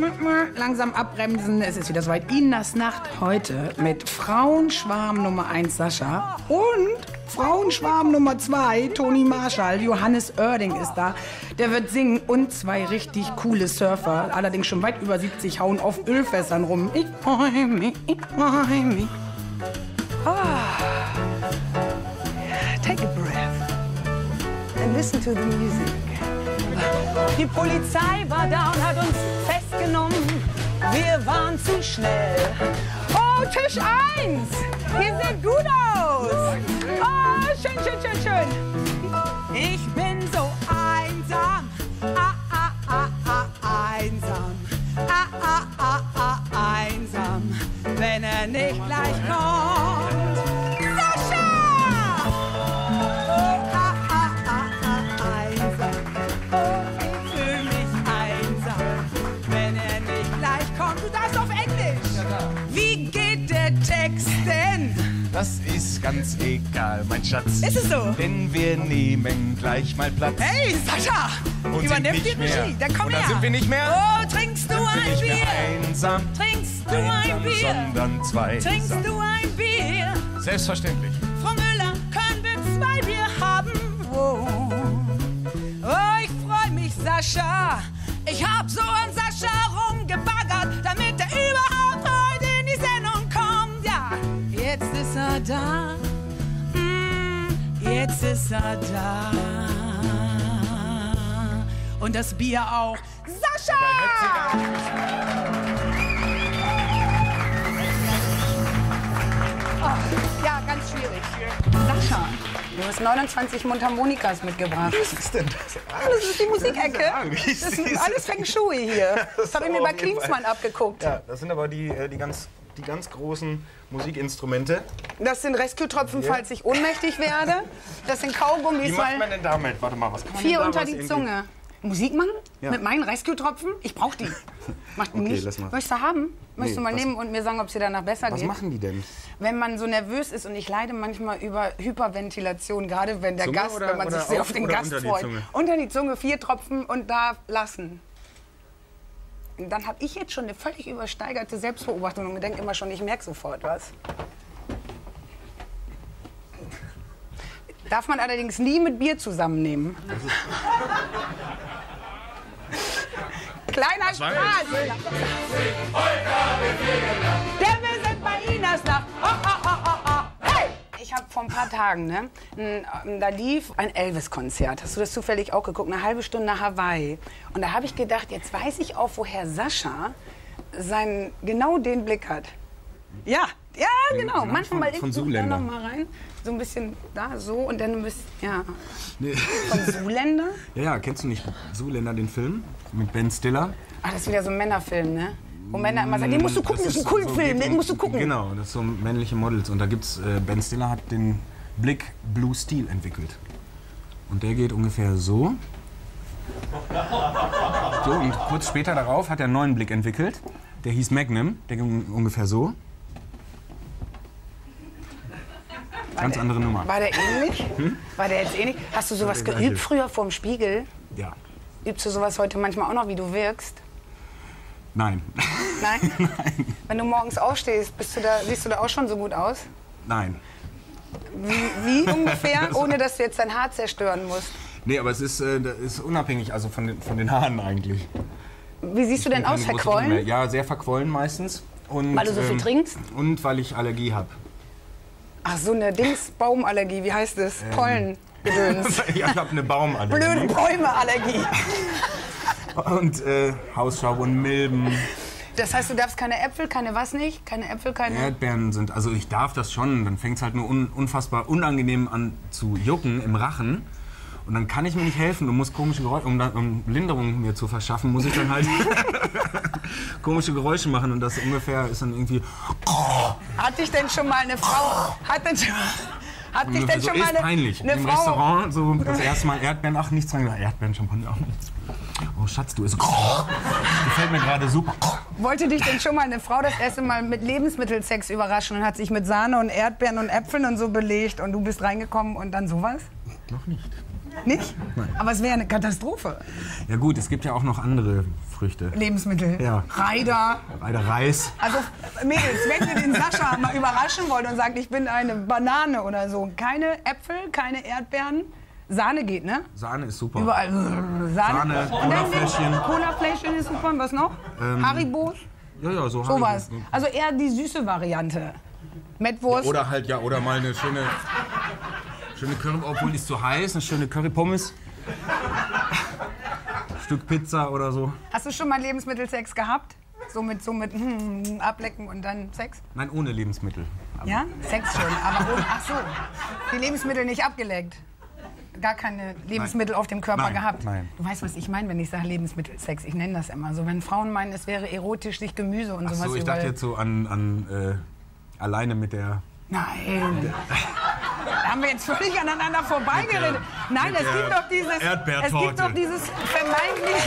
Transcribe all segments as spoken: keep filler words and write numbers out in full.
Langsam abbremsen, es ist wieder soweit. Inas Nacht heute mit Frauenschwarm Nummer eins Sascha und Frauenschwarm Nummer zwei Toni Marshall. Johannes Oerding ist da. Der wird singen und zwei richtig coole Surfer, allerdings schon weit über siebzig, hauen auf Ölfässern rum. Ich freu mich, ich freu mich. Ah. Take a breath and listen to the music. Die Polizei war da und hat uns festgenommen. Wir waren zu schnell. Oh, Tisch eins. Ihr seht gut aus. Oh, schön, schön, schön, schön. Ich bin so einsam. Ah, ah, ah, ah, einsam. Ah, ah, ah, ah, einsam. Wenn er nicht gleich kommt. Sascha! Oh, ah, ah, ah, ah, einsam. Oh, ich fühl mich einsam. Wenn er nicht gleich kommt. Du darfst auf Englisch. Ja, da. Wie geht der Text denn? Das ist ganz egal, mein Schatz. Ist es so? Denn wir nehmen gleich mal Platz. Hey, Sascha! Und Übernimm sind die nicht mehr. Regie. Dann komm Und dann her. sind wir nicht mehr. Oh, trinkst du Sind wir ein nicht Bier? mehr einsam. Trinkst du einsam, ein Bier? sondern zwei. Trinkst du ein Bier? Selbstverständlich. Frau Müller, können wir zwei Bier haben? Oh, oh ich freu mich, Sascha. Ich hab so an Sascha rumgebaggert, damit er überhaupt heute in die Sendung kommt. Ja, jetzt ist er da. Mm, jetzt ist er da. Und das Bier auch. Sascha! Oh, ja, ganz schwierig. Sascha, du hast neunundzwanzig Mundharmonikas mitgebracht. Was ist denn das? Das ist die Musikecke. Das ist alles Feng Shui hier. Das habe ich mir bei Klinsmann abgeguckt. Ja, das sind aber die, äh, die, ganz, die ganz großen Musikinstrumente. Das sind Rescue-Tropfen, falls ich ohnmächtig werde. Das sind Kaugummis. Wie macht man denn damit? Warte mal, was kann man Vier denn da unter was die irgendwie- Zunge. Musik machen? Ja. Mit meinen Rescue-Tropfen? Ich brauch die. Macht Okay, nicht. lass mal. Möchtest du haben? Möchtest du Nee, mal was- nehmen und mir sagen, ob es dir danach besser Was geht? machen die denn? Wenn man so nervös ist und ich leide manchmal über Hyperventilation, gerade wenn der Zunge Gast, oder- wenn man oder sich sehr auf auf den oder Gast unter die freut. Zunge? Unter die Zunge, vier Tropfen und da lassen. Und dann habe ich jetzt schon eine völlig übersteigerte Selbstbeobachtung und denke immer schon, ich merke sofort was. Darf man allerdings nie mit Bier zusammennehmen. Kleiner Spaß. Der wir sind bei Inas Nacht. Oh, oh, oh, oh, oh. Hey! Ich habe vor ein paar Tagen, ne, n- da lief ein Elvis-Konzert. Hast du das zufällig auch geguckt? Eine halbe Stunde Hawaii. Und da habe ich gedacht, jetzt weiß ich auch, woher Sascha seinen, genau den Blick hat. Ja, ja, genau. von- Manchmal von guck da Zuländer. noch mal rein. So ein bisschen da, so und dann ein bisschen, ja. Nee. Von Zuländer? Ja, ja, kennst du nicht Zuländer, den Film? Mit Ben Stiller? Ah, das ist wieder so ein Männerfilm, ne? Wo Männer immer sagen, den musst du gucken, das ist ein Kultfilm, geht den um- musst du gucken. Genau, das ist so männliche Models. Und da gibt's, äh, Ben Stiller hat den Blick Blue Steel entwickelt. Und der geht ungefähr so. So, und kurz später darauf hat er einen neuen Blick entwickelt. Der hieß Magnum, der ging ungefähr so. Ganz andere Nummer. War der ähnlich? Hm? War der jetzt ähnlich? Hast du sowas der geübt gleiche. früher vorm Spiegel? Ja. Übst du sowas heute manchmal auch noch, wie du wirkst? Nein. Nein? Nein. Wenn du morgens aufstehst, bist du da, siehst du da auch schon so gut aus? Nein. Wie, wie ungefähr, ohne dass du jetzt dein Haar zerstören musst? Nee, aber es ist, äh, das ist unabhängig also von den, von den Haaren eigentlich. Wie siehst du denn Keine aus, große verquollen? Probleme. Ja, sehr verquollen meistens. Und, Weil du so viel trinkst? Und weil ich Allergie habe. Ach, so eine Dings-Baumallergie, wie heißt das? Ähm. Pollengedöns. Ja, ich habe eine Baumallergie. Blöde Bäume-Allergie. Und äh, Hausstaub und Milben. Das heißt, du darfst keine Äpfel, keine was nicht? Keine Äpfel, keine... Erdbeeren sind, also ich darf das schon, dann fängt es halt nur un, unfassbar unangenehm an zu jucken im Rachen. Und dann kann ich mir nicht helfen und muss komische Geräusche, um, dann- um Linderung mir zu verschaffen, muss ich dann halt komische Geräusche machen und das ungefähr ist dann irgendwie... Hat dich denn schon mal eine Frau... Hat denn schon, hat dich denn so schon ist mal eine, peinlich. eine Im Frau... Restaurant so das erste Mal Erdbeeren, ach nichts dran, Erdbeeren, Champagner. Oh Schatz, du isst. Gefällt mir gerade super. Wollte dich denn schon mal eine Frau das erste Mal mit Lebensmittelsex überraschen und hat sich mit Sahne und Erdbeeren und Äpfeln und so belegt und du bist reingekommen und dann sowas? Noch nicht. Nicht? Nein. Aber es wäre eine Katastrophe. Ja gut, es gibt ja auch noch andere Früchte. Lebensmittel. Ja. Reider. Reider Reis. Also Mädels, wenn ihr den Sascha mal überraschen wollt und sagt, ich bin eine Banane oder so, keine Äpfel, keine Erdbeeren. Sahne geht, ne? Sahne ist super. Überall. Sahne. Sahne, Colafläschchen. Colafläschchen ist super. Was noch? Ähm, Haribos? Ja, ja, so Sowas. Haribo. Also eher die süße Variante. Mettwurst. Oder halt, ja, oder mal eine schöne, schöne Curry, obwohl die ist zu heiß, eine schöne Currypommes. Stück Pizza oder so. Hast du schon mal Lebensmittelsex gehabt? So mit, so mit hm, ablecken und dann Sex? Nein, ohne Lebensmittel. Aber Ja? Sex schon, aber ohne, ach so. Die Lebensmittel nicht abgeleckt. Gar keine Lebensmittel Nein. auf dem Körper Nein, gehabt. nein. Du weißt, was ich meine, wenn ich sage Lebensmittelsex. Ich nenne das immer so. Wenn Frauen meinen, es wäre erotisch, sich Gemüse und Ach sowas so, ich überall. dachte jetzt so an, an äh, alleine mit der... Nein. Da haben wir jetzt völlig aneinander vorbeigeredet. Nein, mit es der gibt doch dieses, es Erdbeertorte. gibt doch dieses vermeintlich...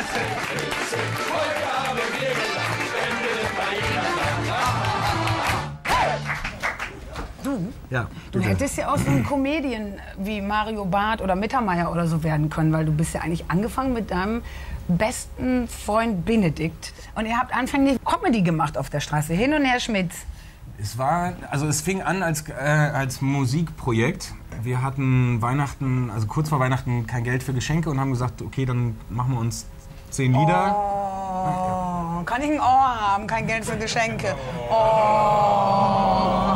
Du? Ja, Du bitte. hättest ja auch so ein Comedian wie Mario Barth oder Mittermeier oder so werden können, weil du bist ja eigentlich angefangen mit deinem besten Freund Benedikt. Und ihr habt anfänglich Comedy gemacht auf der Straße, hin und her Schmitz. Es war, also es fing an als, äh, als Musikprojekt. Wir hatten Weihnachten, also kurz vor Weihnachten kein Geld für Geschenke und haben gesagt, okay, dann machen wir uns zehn Lieder. Oh, kann ich ein Ohr haben, kein Geld für Geschenke. Oh.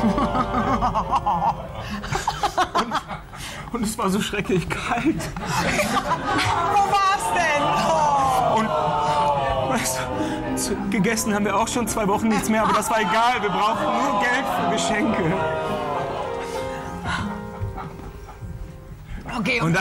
Und es war so schrecklich kalt. Wo war's denn? Oh. Und weißt du, zu- gegessen haben wir auch schon zwei Wochen nichts mehr, aber das war egal. Wir brauchten nur Geld für Geschenke. Okay, Und dann,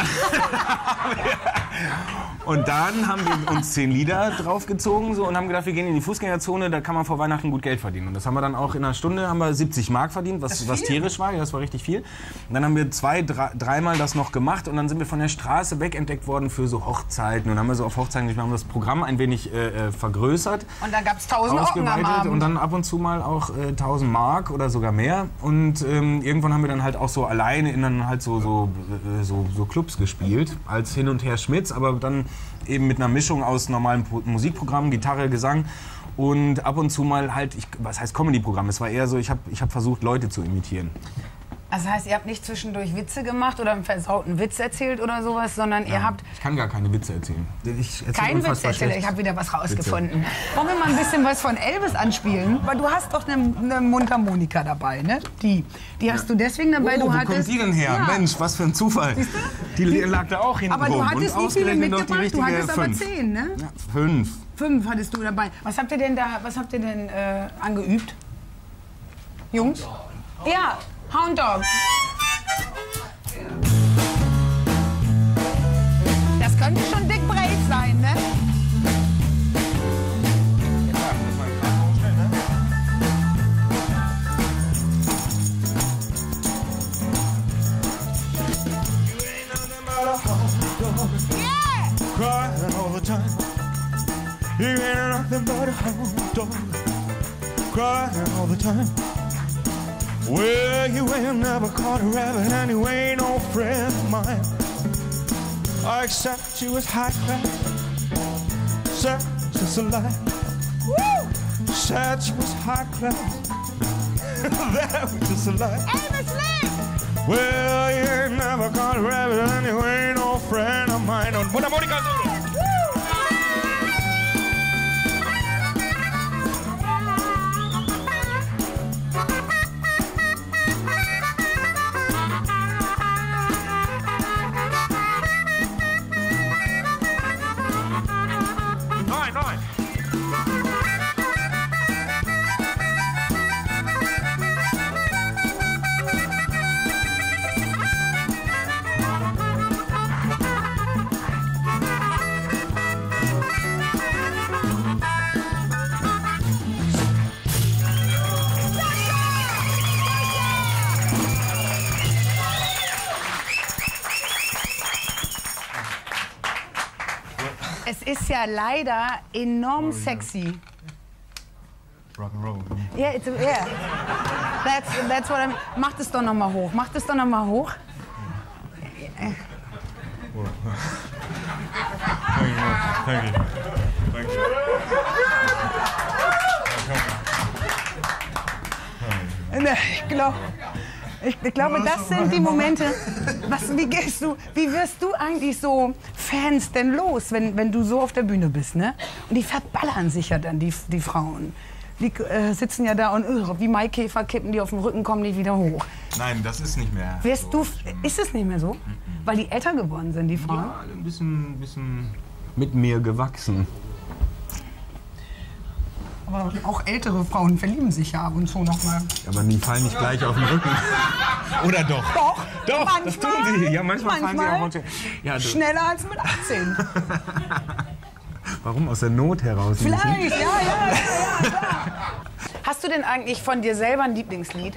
und dann haben wir uns zehn Lieder draufgezogen so, und haben gedacht, wir gehen in die Fußgängerzone, da kann man vor Weihnachten gut Geld verdienen. Und das haben wir dann auch in einer Stunde haben wir siebzig Mark verdient, was, was tierisch war, ja, das war richtig viel. Und dann haben wir zwei, drei, dreimal das noch gemacht und dann sind wir von der Straße wegentdeckt worden für so Hochzeiten. Und dann haben wir so auf Hochzeiten, wir haben das Programm ein wenig äh, vergrößert. und dann gab's tausend Ocken am Ausgeweitet Abend. und dann ab und zu mal auch äh, tausend Mark oder sogar mehr. Und ähm, irgendwann haben wir dann halt auch so alleine in dann halt so, so, äh, so, so Clubs gespielt, als Hin und Her Schmitz, aber dann eben mit einer Mischung aus normalen Pro- Musikprogrammen, Gitarre, Gesang und ab und zu mal halt, ich, was heißt Comedy-Programm? Es war eher so, ich habe ich hab versucht, Leute zu imitieren. Also das heißt, ihr habt nicht zwischendurch Witze gemacht oder einen versauten Witz erzählt oder sowas, sondern ihr habt Ich kann gar keine Witze erzählen. Ich erzähl keinen Witz unfassbar erzählt. schlecht. Ich habe wieder was rausgefunden. Wollen wir mal ein bisschen was von Elvis anspielen? Weil du hast doch eine, eine Mundharmonika dabei, ne? Die, die hast du deswegen dabei. Oh, du wo hattest, kommt die denn her? Ja. Mensch, was für ein Zufall. Die lag da auch hinten Aber rum. du hattest und wie viele ausgerechnet noch die mitgebracht? Du richtige hattest aber fünf. zehn, ne? Ja, fünf. Fünf hattest du dabei. Was habt ihr denn da, was habt ihr denn äh, angeübt? Jungs? Ja, Hound Dog. Das könnte schon Dick Brave sein, ne? Crying all the time. You ain't nothing but a hound dog. Crying all the time. Well, you ain't never caught a rabbit and you ain't no friend of mine. I accept you as high class. Said just a lie. Woo! Said you was high class. That was just a lie. Elvis Lee! Well, you ain't never caught a rabbit and you ain't no friend of mine. Und Mundharmonika solo. Nein, nein. Es ist ja leider enorm sexy. Rock'n'Roll. Yeah, it's, yeah. That's, that's what I'm, mach das doch noch mal hoch. Mach das doch noch mal hoch. Thank you. Thank you. Ich glaube, ich, ich glaube, das sind die Momente. Was, wie gehst du, wie wirst du eigentlich so Fans denn los, wenn, wenn du so auf der Bühne bist, ne? Und die verballern sich ja dann, die, die Frauen. Die äh, sitzen ja da und uh, wie Maikäfer kippen die auf dem Rücken, kommen nicht wieder hoch. Nein, das ist nicht mehr. Wirst so du, ist es nicht mehr so? Weil die älter geworden sind, die Frauen? Ja, alle ein bisschen, ein bisschen mit mir gewachsen. Aber auch ältere Frauen verlieben sich ja ab und zu noch mal. Aber die fallen nicht gleich auf den Rücken. Oder doch? Doch, Doch, manchmal, das tun sie. Ja, manchmal, manchmal fallen sie auch runter. Ja, du. Schneller als mit achtzehn. Warum? Aus der Not heraus? Vielleicht, ja, ja, ja, ja, klar. Hast du denn eigentlich von dir selber ein Lieblingslied?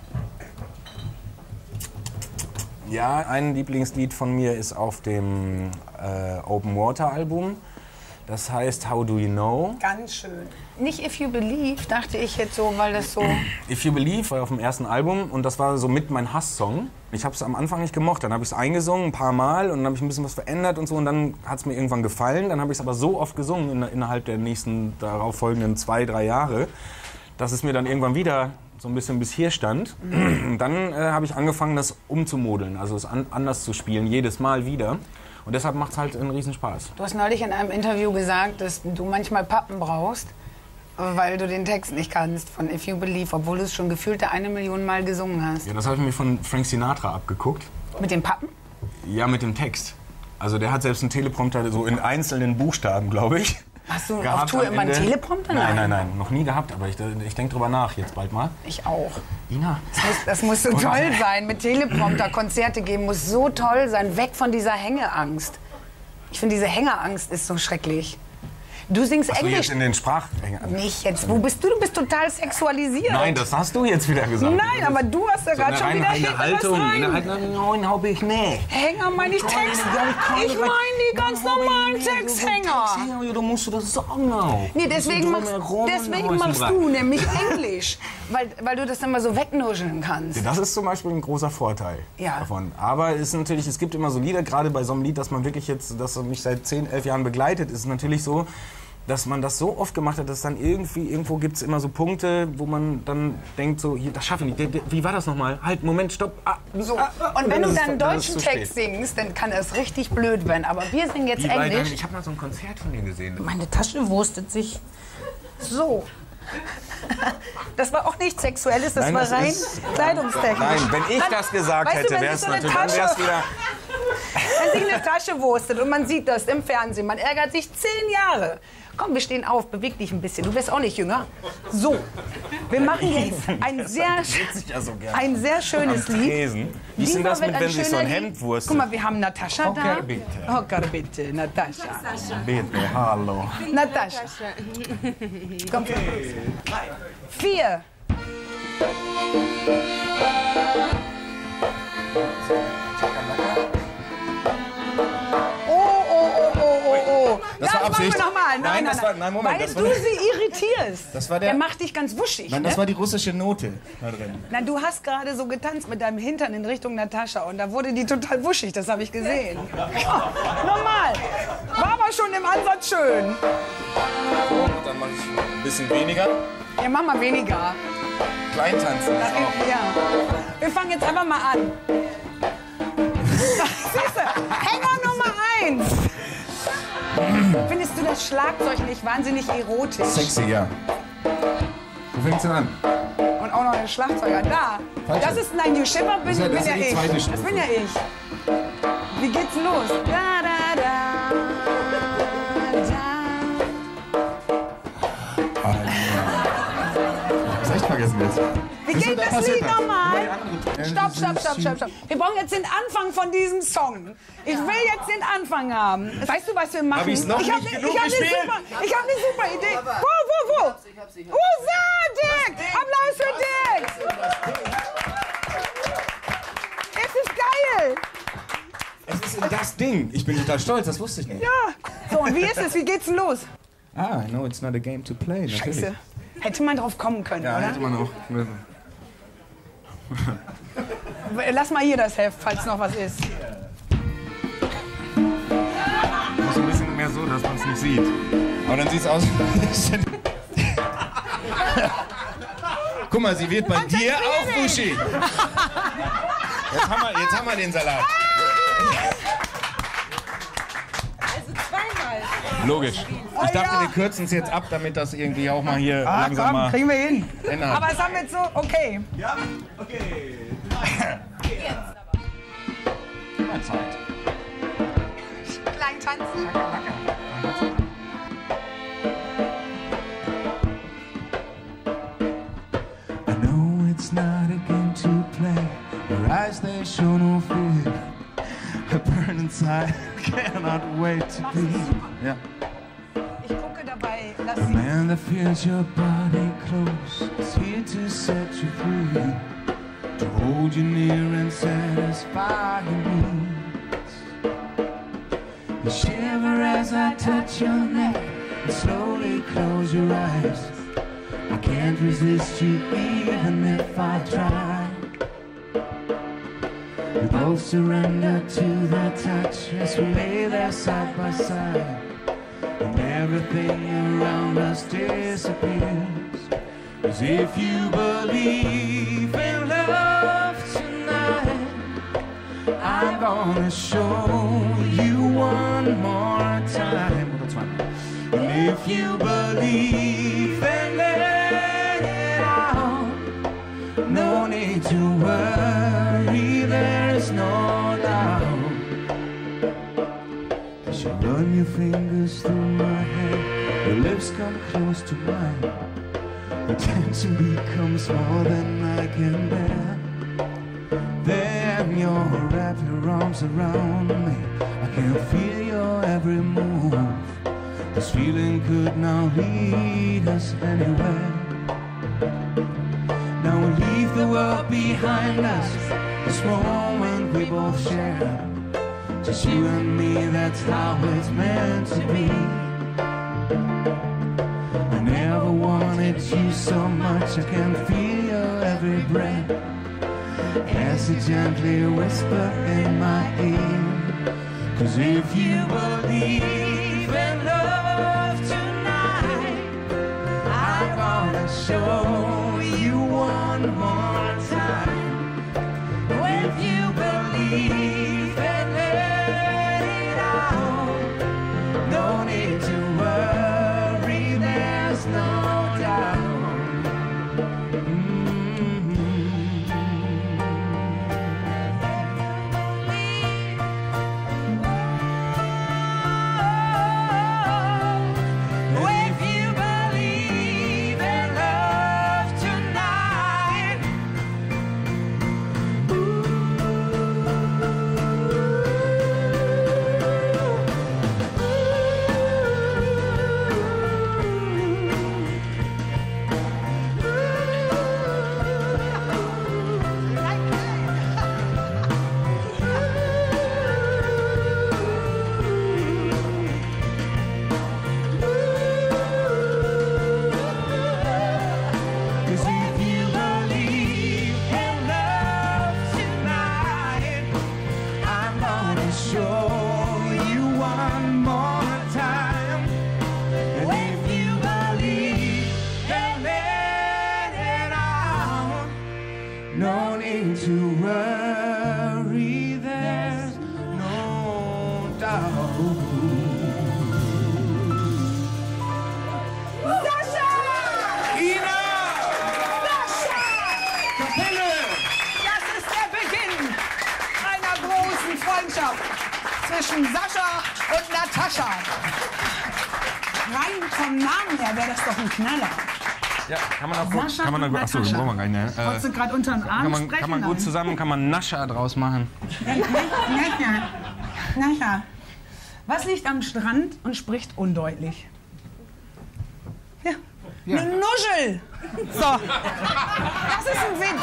Ja, ein Lieblingslied von mir ist auf dem äh, Open Water Album. Das heißt How Do You Know? Ganz schön. Nicht If You Believe, dachte ich jetzt so, weil das so... If You Believe war auf dem ersten Album und das war so mit mein Hasssong. Ich habe es am Anfang nicht gemocht, dann habe ich es eingesungen ein paar Mal und dann habe ich ein bisschen was verändert und so und dann hat es mir irgendwann gefallen. Dann habe ich es aber so oft gesungen in, innerhalb der nächsten darauf folgenden zwei, drei Jahre, dass es mir dann irgendwann wieder so ein bisschen bis hier stand. Und dann äh, habe ich angefangen, das umzumodeln, also es an, anders zu spielen, jedes Mal wieder. Und deshalb macht es halt einen Riesenspaß. Du hast neulich in einem Interview gesagt, dass du manchmal Pappen brauchst, weil du den Text nicht kannst von If You Believe, obwohl du es schon gefühlte eine Million Mal gesungen hast. Ja, das habe ich mir von Frank Sinatra abgeguckt. Mit den Pappen? Ja, mit dem Text. Also der hat selbst einen Teleprompter so in einzelnen Buchstaben, glaube ich. Hast du gehabt auf Tour am immer einen Ende. Teleprompter? Nein, nein, nein, noch nie gehabt, aber ich, ich denke drüber nach jetzt bald mal. Ich auch. Ina. Das muss, das muss so toll sein, mit Teleprompter Konzerte geben, muss so toll sein, weg von dieser Hängeangst. Ich finde, diese Hängeangst ist so schrecklich. Du singst Ach so, Englisch. jetzt in den Sprach... Nicht jetzt. Wo bist du? Du bist total sexualisiert. Nein, das hast du jetzt wieder gesagt. Nein, aber du hast ja so gerade schon wieder eine hinten Haltung. was rein. Eine Haltung, nein, habe ich nicht. Hänger meine ich Text. Ich meine die ganz normalen Texthänger. Ja, da musst du das sagen auch. Nee, deswegen machst, deswegen machst du nämlich Englisch. Weil, weil du das dann mal so wegnuscheln kannst. Das ist zum Beispiel ein großer Vorteil Ja. davon. Aber es ist natürlich, es gibt immer so Lieder, gerade bei so einem Lied, das man wirklich jetzt, das mich seit zehn, elf Jahren begleitet, ist es natürlich so, dass man das so oft gemacht hat, dass dann irgendwie, irgendwo gibt es immer so Punkte, wo man dann denkt, so, hier, das schaffe ich nicht. Wie war das nochmal? Halt, Moment, stopp. Ah, So. ah, Und wenn du ist- dann einen dann ist es deutschen zu Text spät. singst, dann kann es richtig blöd werden. Aber wir singen jetzt Wie bei deinem- Englisch. Ich habe mal so ein Konzert von dir gesehen. Meine Tasche wurstet sich so. Das war auch nichts Sexuelles, das Nein, war das rein ist- kleidungstechnisch. Nein, wenn ich Dann- das gesagt weißt du, hätte, wenn wäre sich es so eine natürlich, dann wäre es Tasche- wieder... Wenn sich eine Tasche wurstet und man sieht das im Fernsehen, man ärgert sich zehn Jahre. Komm, wir stehen auf, beweg dich ein bisschen. Du wirst auch nicht jünger. So, wir machen jetzt ein sehr, ich ja so gerne. ein sehr schönes Am Lied. Tresen. Wie ist denn Diesmal das wird mit, ein wenn sich so ein schöner Hemd Lied- wurstet? Guck mal, wir haben Natascha da. Hocker bitte. Hocker bitte, Natascha. Bitte, hallo. Natascha. Komm. Vier. Oh, oh, oh, oh, oh, oh. Das war machen Absicht. wir nochmal. Nein, Nein, nein, das nein. war- nein, Moment, Weil das war du der- sie irritierst. Das war der- macht dich ganz wuschig. Nein, ne? das war die russische Note da drin. Na, du hast gerade so getanzt mit deinem Hintern in Richtung Natascha und da wurde die total wuschig, das habe ich gesehen. Ja, normal. War aber schon im Ansatz schön. Und dann mache ich ein bisschen weniger. Ja, mach mal weniger. Kleintanzen ist auch. Ja. Wir fangen jetzt einfach mal an. Siehst du, Hänger Nummer eins. Findest du das Schlagzeug nicht wahnsinnig erotisch? Sexy, ja. Wo fängt's denn an? Und auch noch ein Schlagzeuger. Da. Falsche. Das ist Nein, You Shiver bin, Das ist ja- bin das ja ist ja die ich. zweite Das Strophe. bin ja ich. Wie geht's denn los? Da, da, da. Da. Das echt vergessen jetzt. Wie Siehst du, geht da das passiert Lied was. nochmal? Ja, Stopp, stopp, stopp, stopp, stopp. Wir brauchen jetzt den Anfang von diesem Song. Ich will jetzt den Anfang haben. Weißt du, was wir machen? Hab ich's noch ich hab, nicht ne- genug ich hab eine gespielt? super, ich hab eine super Idee. Wo, wo, wo? Usa, Dick! Applaus für Dick! Es ist geil! Es ist das Ding. Ich bin total stolz, das wusste ich nicht. Ja. So, und wie ist es? Wie geht's denn los? Ah, I know it's not a game to play. Natürlich. Scheiße. Hätte man drauf kommen können, Ja, oder? hätte man auch. Lass mal hier das Heft, falls noch was ist. sieht. Aber dann sieht es aus. Guck mal, sie wird bei dir auch Buschi. Jetzt haben, wir, jetzt haben wir den Salat. Also zweimal. Logisch. Ich dachte, wir kürzen es jetzt ab, damit das irgendwie auch mal hier Ah, langsam komm, mal kriegen wir hin. ändert. Aber es haben wir jetzt so, okay. Ja, okay. Zeit. Klein tanzen. I know it's not a game to play. Your eyes, they show no fear. I burn inside, cannot wait to be. Yeah. Ich gucke dabei, lass The sie. man that feels your body close is here to set you free, to hold you near and satisfy your needs. You shiver as I touch your neck and slowly close your eyes. I can't resist you even if I try. We both surrender to the touch as we lay there side by side, and everything around us disappears. As if you believe in love tonight, I'm gonna show you one more time. And if you believe and let it out, no need to worry, there's no doubt. As you run your fingers through my hair, your lips come close to mine. The tension becomes more than I can bear. Then you wrap your arms around me. I can feel your every move. This feeling could now lead us anywhere. Now we leave the world behind us, this moment we both share. Just you and me, that's how it's meant to be. I never wanted you so much, I can feel your every breath as you gently whisper in my ear. Cause if you believe in love tonight, I'm gonna show you one more time. If you believe and let it out, no need to worry, there's no doubt. Mm-hmm. If you believe in love tonight, cause if you believe in love tonight, I'm gonna show you one more time. And if you believe and let it out, no need to worry, there's no doubt. Ina! Kapelle! Das ist der Beginn einer großen Freundschaft zwischen Sascha und Natascha. Rein vom Namen her wäre das doch ein Knaller. Ja, kann man auch gut. Sascha Kann man und auch, achso, Natascha. brauchen wir gar nicht. Ne? Wolltest du gerade unter den Arm Kann man, sprechen? kann man gut Nein. zusammen, kann man Nascha draus machen. Nascha. Nascha. Was liegt am Strand und spricht undeutlich? Ja. Ja. Eine Nuschel. So. Das ist ein Witz.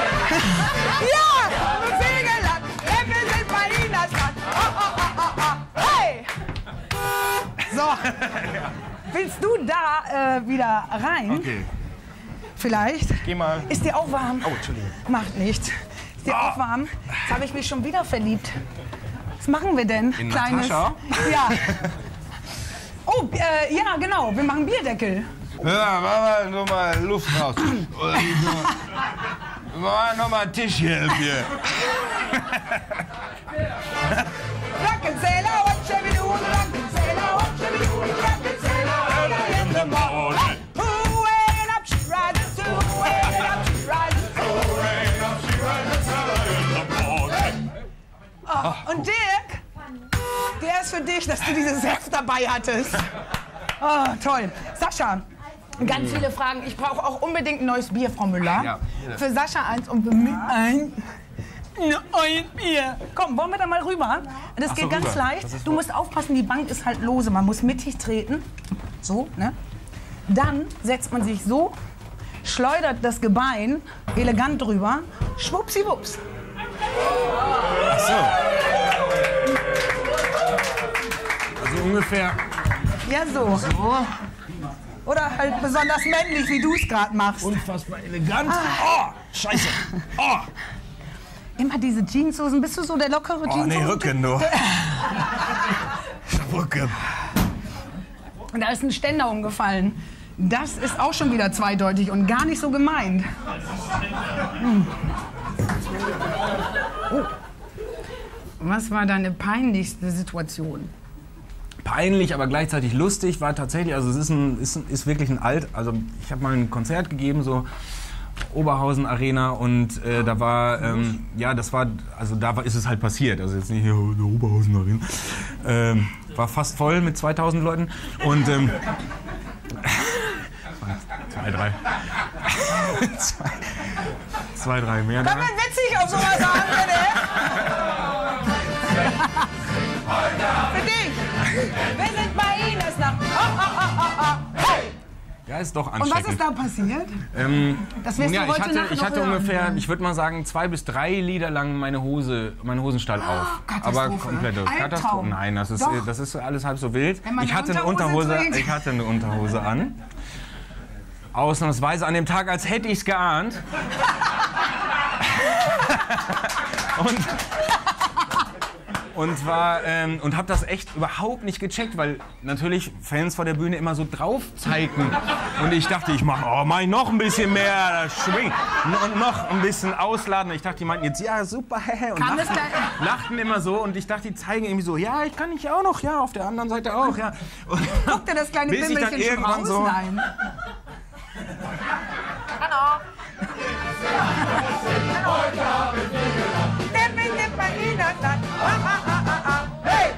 Ja, eine Segeland. Äpfel sind bei Ihnen das Land. Oh, oh, oh, oh, oh. Hey. So. Willst du da äh, wieder rein? Okay. Vielleicht? Geh mal. Ist dir auch warm? Oh, Entschuldigung. Macht nichts. Ist dir auch warm? Jetzt habe ich mich schon wieder verliebt. Was machen wir denn? In Kleines? Natascha? Ja. Oh, Oh, äh, ja, genau. Wir machen Bierdeckel. Ja, mach mal nur mal Luft raus. Oder mach mal noch mal einen Tisch hier im Bier. Rock'n'Sailor, what shall we do? Rock'n'Sailor, what shall we do? Rock'n'Sailor, early in the morning. Who ain't up, she rises. Who ain't up, she rises. Who ain't up, she rises early in the morning. Oh, und Dirk, der ist für dich, dass du dieses Heft dabei hattest. Oh, toll. Sascha, ganz viele Fragen. Ich brauche auch unbedingt ein neues Bier, Frau Müller. Ja. Für Sascha eins und für mich ein. Ein Bier. Komm, wollen wir da mal rüber? Das Ach geht so, ganz rüber. leicht. Das ist Du musst aufpassen, die Bank ist halt lose. Man muss mittig treten. So, ne? Dann setzt man sich so, schleudert das Gebein elegant drüber. Schwuppsiwupps. Ach so. Also ungefähr. Ja, so. So. Oder halt besonders männlich, wie du es gerade machst. Unfassbar elegant. Oh, scheiße. Oh. Immer diese Jeanshosen. Bist du so der lockere Oh, Jeanshosen? nee, Rücken nur. Rücken. Und da ist ein Ständer umgefallen. Das ist auch schon wieder zweideutig und gar nicht so gemeint. Hm. Oh. Was war deine peinlichste Situation? Peinlich, aber gleichzeitig lustig war tatsächlich, also es ist, ein, ist, ist wirklich ein alt, also ich habe mal ein Konzert gegeben, so Oberhausen Arena und äh, da war, ähm, ja das war, also da war, ist es halt passiert, also jetzt nicht hier der Oberhausen Arena, ähm, war fast voll mit zweitausend Leuten und ähm, zwei, drei, zwei, zwei, drei mehr. Kann man witzig auf sowas sagen, bitte? Für dich! Wir sind bei Ihnen, es nach. Oh, oh, oh, oh, oh. Hey! Ja, ist doch Und anstrengend. was ist da passiert? Ähm, Das wirst ja, du heute ich hatte, Nacht ich noch hatte hören. ungefähr, ich würde mal sagen, zwei bis drei Lieder lang meine Hose, meinen Hosenstall auf. Katastrophe. Aber komplette Albtraum. Katastrophe. Nein, das ist, Doch. das ist alles halb so wild. Wenn man Ich eine hatte eine Unterhose Unterhose, trägt. ich hatte eine Unterhose an. Ausnahmsweise an dem Tag, als hätte ich es geahnt. und Und war ähm, und habe das echt überhaupt nicht gecheckt, weil natürlich Fans vor der Bühne immer so drauf zeigen. Und ich dachte, ich mache oh, mach ich noch ein bisschen mehr Schwing und noch ein bisschen ausladen. Ich dachte, die meinten jetzt ja super, hehe, und Kam das lachten, gleich? lachten immer so und ich dachte, die zeigen irgendwie so, ja, ich kann ich auch noch, ja, auf der anderen Seite auch, ja. Und Guck dir das kleine bis ich dann Bimmelchen schon irgendwann raus? so Nein. Hey!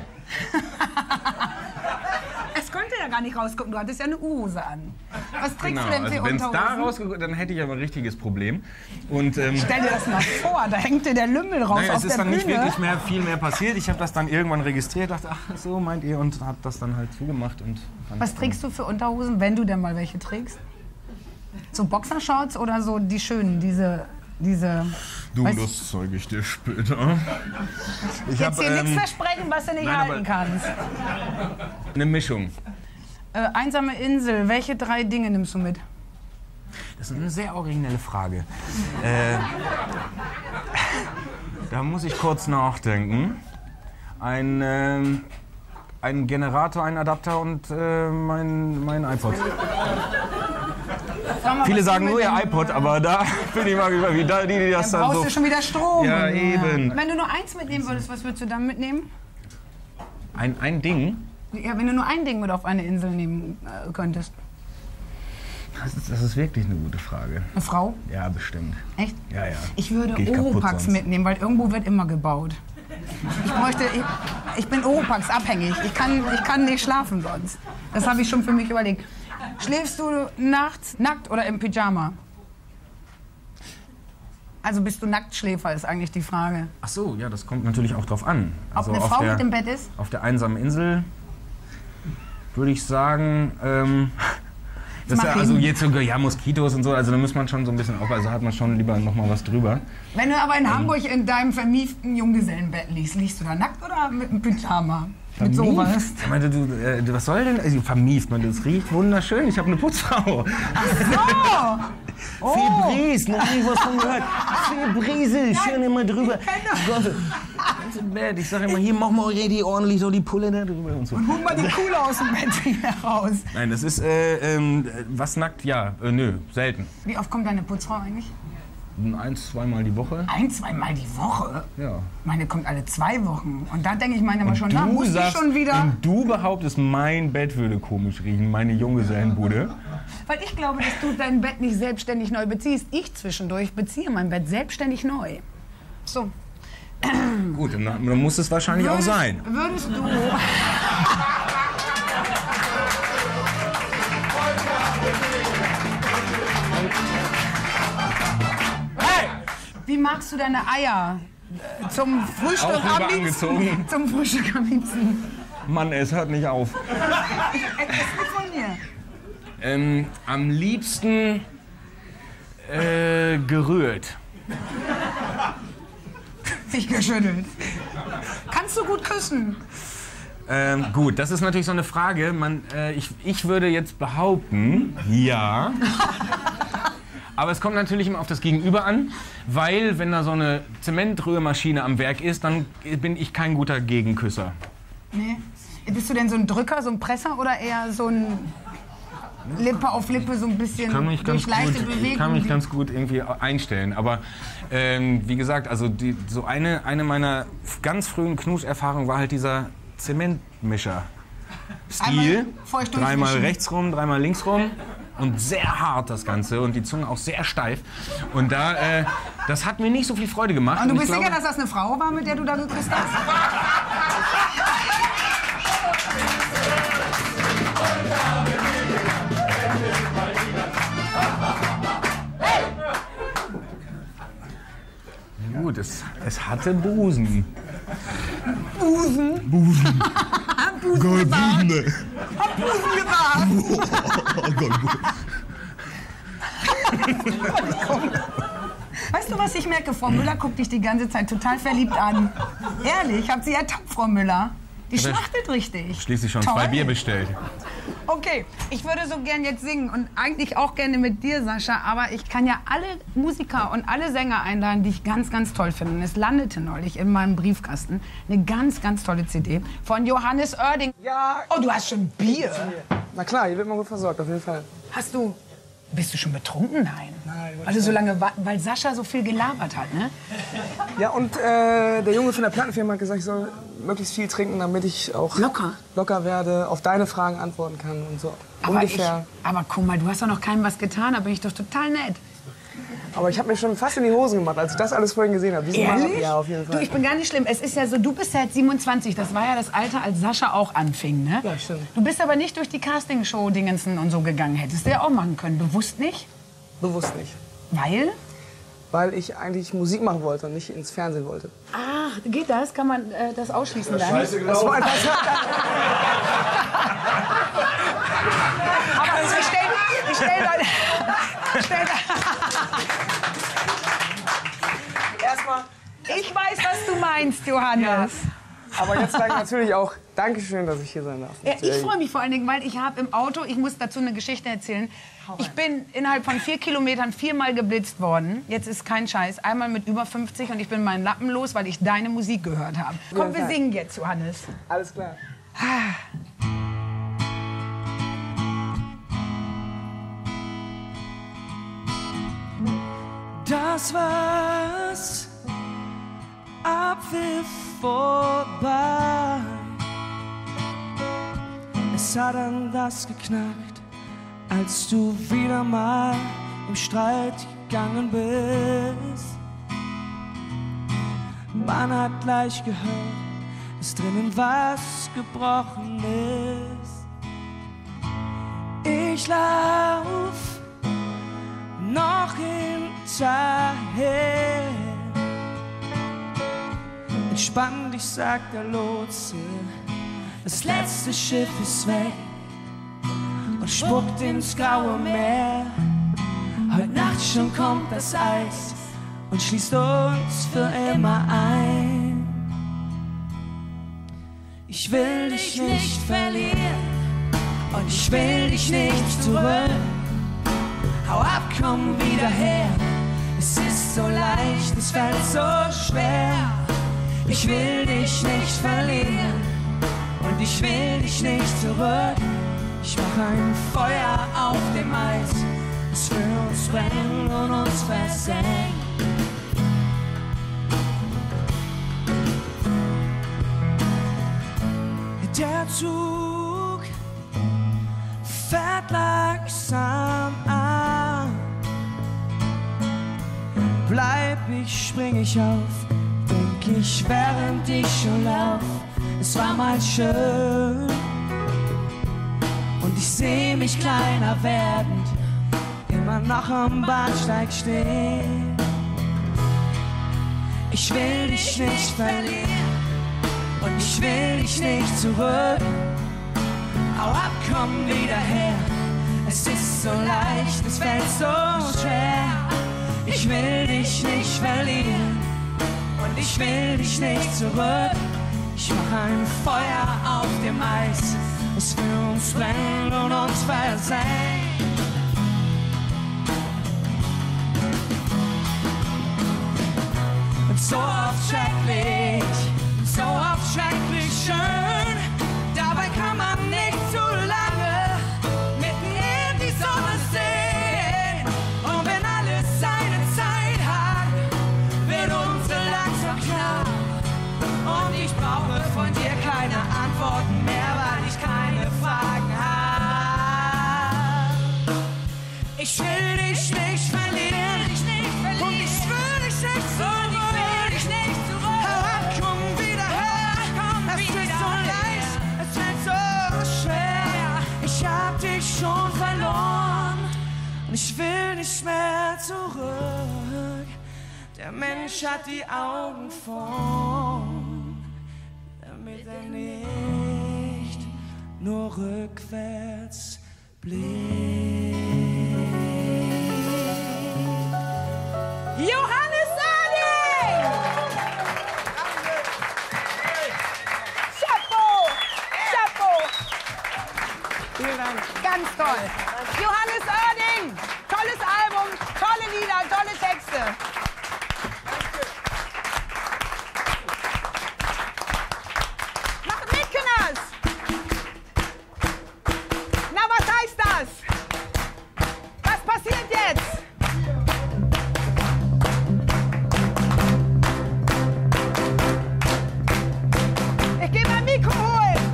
Es konnte ja gar nicht rausgucken, du hattest ja eine U-Hose an. Was trägst genau, du denn für also wenn es da Unterhosen? rausgeguckt, dann hätte ich aber ein richtiges Problem. Und ähm, Stell dir das mal vor, da hängt dir der Lümmel raus Naja, auf es ist der dann Bühne. nicht wirklich mehr, viel mehr passiert. Ich habe das dann irgendwann registriert, dachte, ach so meint ihr, und habe das dann halt zugemacht. Und Was trägst du für Unterhosen, wenn du denn mal welche trägst? So Boxershorts oder so die schönen, diese... diese Du, Weißt- das zeige ich dir später. Ich jetzt hab, hier nichts ähm, versprechen, was du nicht nein, halten aber- kannst. eine Mischung. Äh, einsame Insel, welche drei Dinge nimmst du mit? Das ist eine sehr originelle Frage. Äh, da muss ich kurz nachdenken. Ein, ähm, ein Generator, ein Adapter und äh, mein, mein iPod. Sag mal, Viele was sagen nehmen nur wir ihr denn? iPod, aber da bin ich mal über, wie da, die, die das Dann dann brauchst so... du schon wieder Strom. Ja, eben. Wenn du nur eins mitnehmen würdest, was würdest du dann mitnehmen? Ein, ein Ding? Ja, wenn du nur ein Ding mit auf eine Insel nehmen äh, könntest. Das ist, das ist wirklich eine gute Frage. Eine Frau? Ja, bestimmt. Echt? Ja, ja. Ich würde Geh ich kaputt Oropax sonst. mitnehmen, weil irgendwo wird immer gebaut. Ich bräuchte, ich, ich bin Oropax abhängig. Ich kann, ich kann nicht schlafen sonst. Das habe ich schon für mich überlegt. Schläfst du nachts nackt oder im Pyjama? Also bist du Nacktschläfer, ist eigentlich die Frage. Ach so, ja, das kommt natürlich auch drauf an. Ob eine auf Frau der, mit im Bett ist? Auf der einsamen Insel würde ich sagen, ähm, das ist ja, also Mach jetzt sogar, ja, Moskitos und so, also da muss man schon so ein bisschen auf, also hat man schon lieber noch mal was drüber. Wenn du aber in Hamburg in deinem vermieften Junggesellenbett liegst, liegst du da nackt oder mit einem Pyjama? Mit sowas? Ich meinte, du, äh, was soll denn, also vermieft, man, das riecht wunderschön, ich habe eine Putzfrau. So! Oh. Febreze, noch nie was von gehört. Febreze, schön immer drüber. Ich kenn das. Gott, nachts im Bett. Ich sage immer, hier, mach mal richtig ordentlich so die Pulle da drüber und so. Und hol mal die Kuhle aus dem Bett wieder raus. Nein, das ist, äh, ähm, was nackt? Ja, äh, nö, selten. Wie oft kommt deine Putzfrau eigentlich? Ein, zweimal die Woche. Ein, zweimal die Woche? Ja. Meine kommt alle zwei Wochen. Und da denke ich meine immer schon, da Du muss ich sagst, schon wieder. und du behauptest, mein Bett würde komisch riechen, meine Junggesellenbude. Weil ich glaube, dass du dein Bett nicht selbstständig neu beziehst. Ich zwischendurch beziehe mein Bett selbstständig neu. So. Gut, dann, dann muss es wahrscheinlich Würdest, auch sein. Würdest du... Wie magst du deine Eier? Äh, Zum Frühstück Auch lieber am liebsten. angezogen. Zum Frühstück am liebsten. Mann, es hört nicht auf. Es ist nicht von mir. Ähm, am liebsten äh, gerührt. Nicht geschüttelt. Kannst du gut küssen? Ähm, gut, das ist natürlich so eine Frage. Man, äh, ich, ich würde jetzt behaupten, ja. Aber es kommt natürlich immer auf das Gegenüber an, weil wenn da so eine Zementrührmaschine am Werk ist, dann bin ich kein guter Gegenküsser. Nee. Bist du denn so ein Drücker, so ein Presser oder eher so ein Lippe auf Lippe, so ein bisschen Ich kann mich ganz, durch leichte gut, Bewegungen? ich kann mich ganz gut irgendwie einstellen. Aber ähm, wie gesagt, also die, so eine, eine meiner ganz frühen Knuscherfahrungen war halt dieser Zementmischer. Stil, feucht dreimal durchwischen. rechts rum, dreimal links rum. Und sehr hart das Ganze und die Zunge auch sehr steif. Und da, äh, das hat mir nicht so viel Freude gemacht. Und du Und bist ich sicher, glaube, dass das eine Frau war, mit der du da geküsst hast? gut, es, es hatte Busen. Busen? Busen. Busen gemacht. Busen. Hab Busen gemacht. Oh Gott. Weißt du, was ich merke? Frau Müller guckt dich die ganze Zeit total verliebt an. Ehrlich, habt sie ertappt, Frau Müller. Die Aber schlachtet richtig. Schließlich schon Toll. zwei Bier bestellt. Okay, ich würde so gern jetzt singen und eigentlich auch gerne mit dir, Sascha, aber ich kann ja alle Musiker und alle Sänger einladen, die ich ganz, ganz toll finde. Und es landete neulich in meinem Briefkasten eine ganz, ganz tolle C D von Johannes Oerding. Ja. Oh, du hast schon Bier. Na klar, hier wird man gut versorgt, auf jeden Fall. Hast du... Bist du schon betrunken? Nein. Nein, Also so lange, wa- weil Sascha so viel gelabert hat, ne? Ja, und äh, der Junge von der Plattenfirma hat gesagt, ich soll möglichst viel trinken, damit ich auch Locker. locker werde, auf deine Fragen antworten kann und so. Aber, Ungefähr. ich, aber guck mal, du hast doch noch keinem was getan, da bin ich doch total nett. Aber ich habe mir schon fast in die Hosen gemacht, als ich das alles vorhin gesehen habe. Diesen Mal- Ehrlich? Ja, auf jeden Fall. Du, ich bin gar nicht schlimm. Es ist ja so, du bist ja jetzt siebenundzwanzig. Das war ja das Alter, als Sascha auch anfing, ne? Ja, stimmt. Du bist aber nicht durch die Castingshow-Dingensen und so gegangen. Hättest du ja auch machen können. Bewusst nicht? Bewusst nicht. Weil? Weil ich eigentlich Musik machen wollte und nicht ins Fernsehen wollte. Ah, geht das? Kann man äh, das ausschließen dann? Das war, das war, Aber ich stell, ich stell da... Ich, stell da erstmal. ich weiß, was du meinst, Johannes. Aber jetzt sage ich natürlich auch Dankeschön, dass ich hier sein darf. Ja, ich freue mich vor allen Dingen, weil ich habe im Auto, ich muss dazu eine Geschichte erzählen. Ich bin innerhalb von vier Kilometern viermal geblitzt worden. Jetzt ist kein Scheiß. Einmal mit über fünfzig und ich bin meinen Lappen los, weil ich deine Musik gehört habe. Komm, wir singen jetzt, Johannes. Alles klar. Das war's, Abpfiff vorbei. Es hat an das geknackt, als du wieder mal im Streit gegangen bist. Man hat gleich gehört, dass drinnen was gebrochen ist. Ich lauf noch hinterher. Entspann dich, sagt der Lotse, das letzte Schiff ist weg und spuckt ins graue Meer. Heute Nacht schon kommt das Eis und schließt uns für immer ein. Ich will dich nicht verlieren und ich will dich nicht zurück. Hau ab, komm wieder her. Es ist so leicht, es fällt so schwer. Ich will dich nicht verlieren und ich will dich nicht zurück. Ich mach ein Feuer auf dem Eis, es für uns brennt und uns versenkt. Der Zug fährt langsam an. Bleib ich, spring ich auf, denk ich, während ich schon lauf. Es war mal schön und ich seh mich kleiner werdend, immer noch am Bahnsteig stehen. Ich will dich nicht verlieren und ich will dich nicht zurück. Hau ab, komm wieder her. Es ist so leicht, es fällt so schwer. Ich will dich nicht verlieren und ich will dich nicht zurück. Ich mach ein Feuer auf dem Eis, es für uns brennt und uns versenkt. Und so oft schrecklich, so oft schrecklich schön. Dabei kann man nicht zu lange mitten in die Sonne sehen. Und wenn alles seine Zeit hat, wird uns so langsam klar. Und ich brauche von dir keine Antworten mehr, weil ich keine Fragen habe. Ich will dich nicht verlieren und ich will dich nicht zurück. Hau ab, komm wieder her. Es ist so leicht, es wird so schwer. Ich hab dich schon verloren und ich will nicht mehr zurück. Der Mensch hat die Augen vorn, damit er nicht nur rückwärts blickt. Johannes Oerding! Chapeau! Chapeau! Vielen Dank. Ganz toll. Johannes Oerding! Tolles Album, tolle Lieder, tolle Texte. Macht mit, Kinders! Na, was heißt das? Was passiert jetzt? Ich geh mein Mikro holen.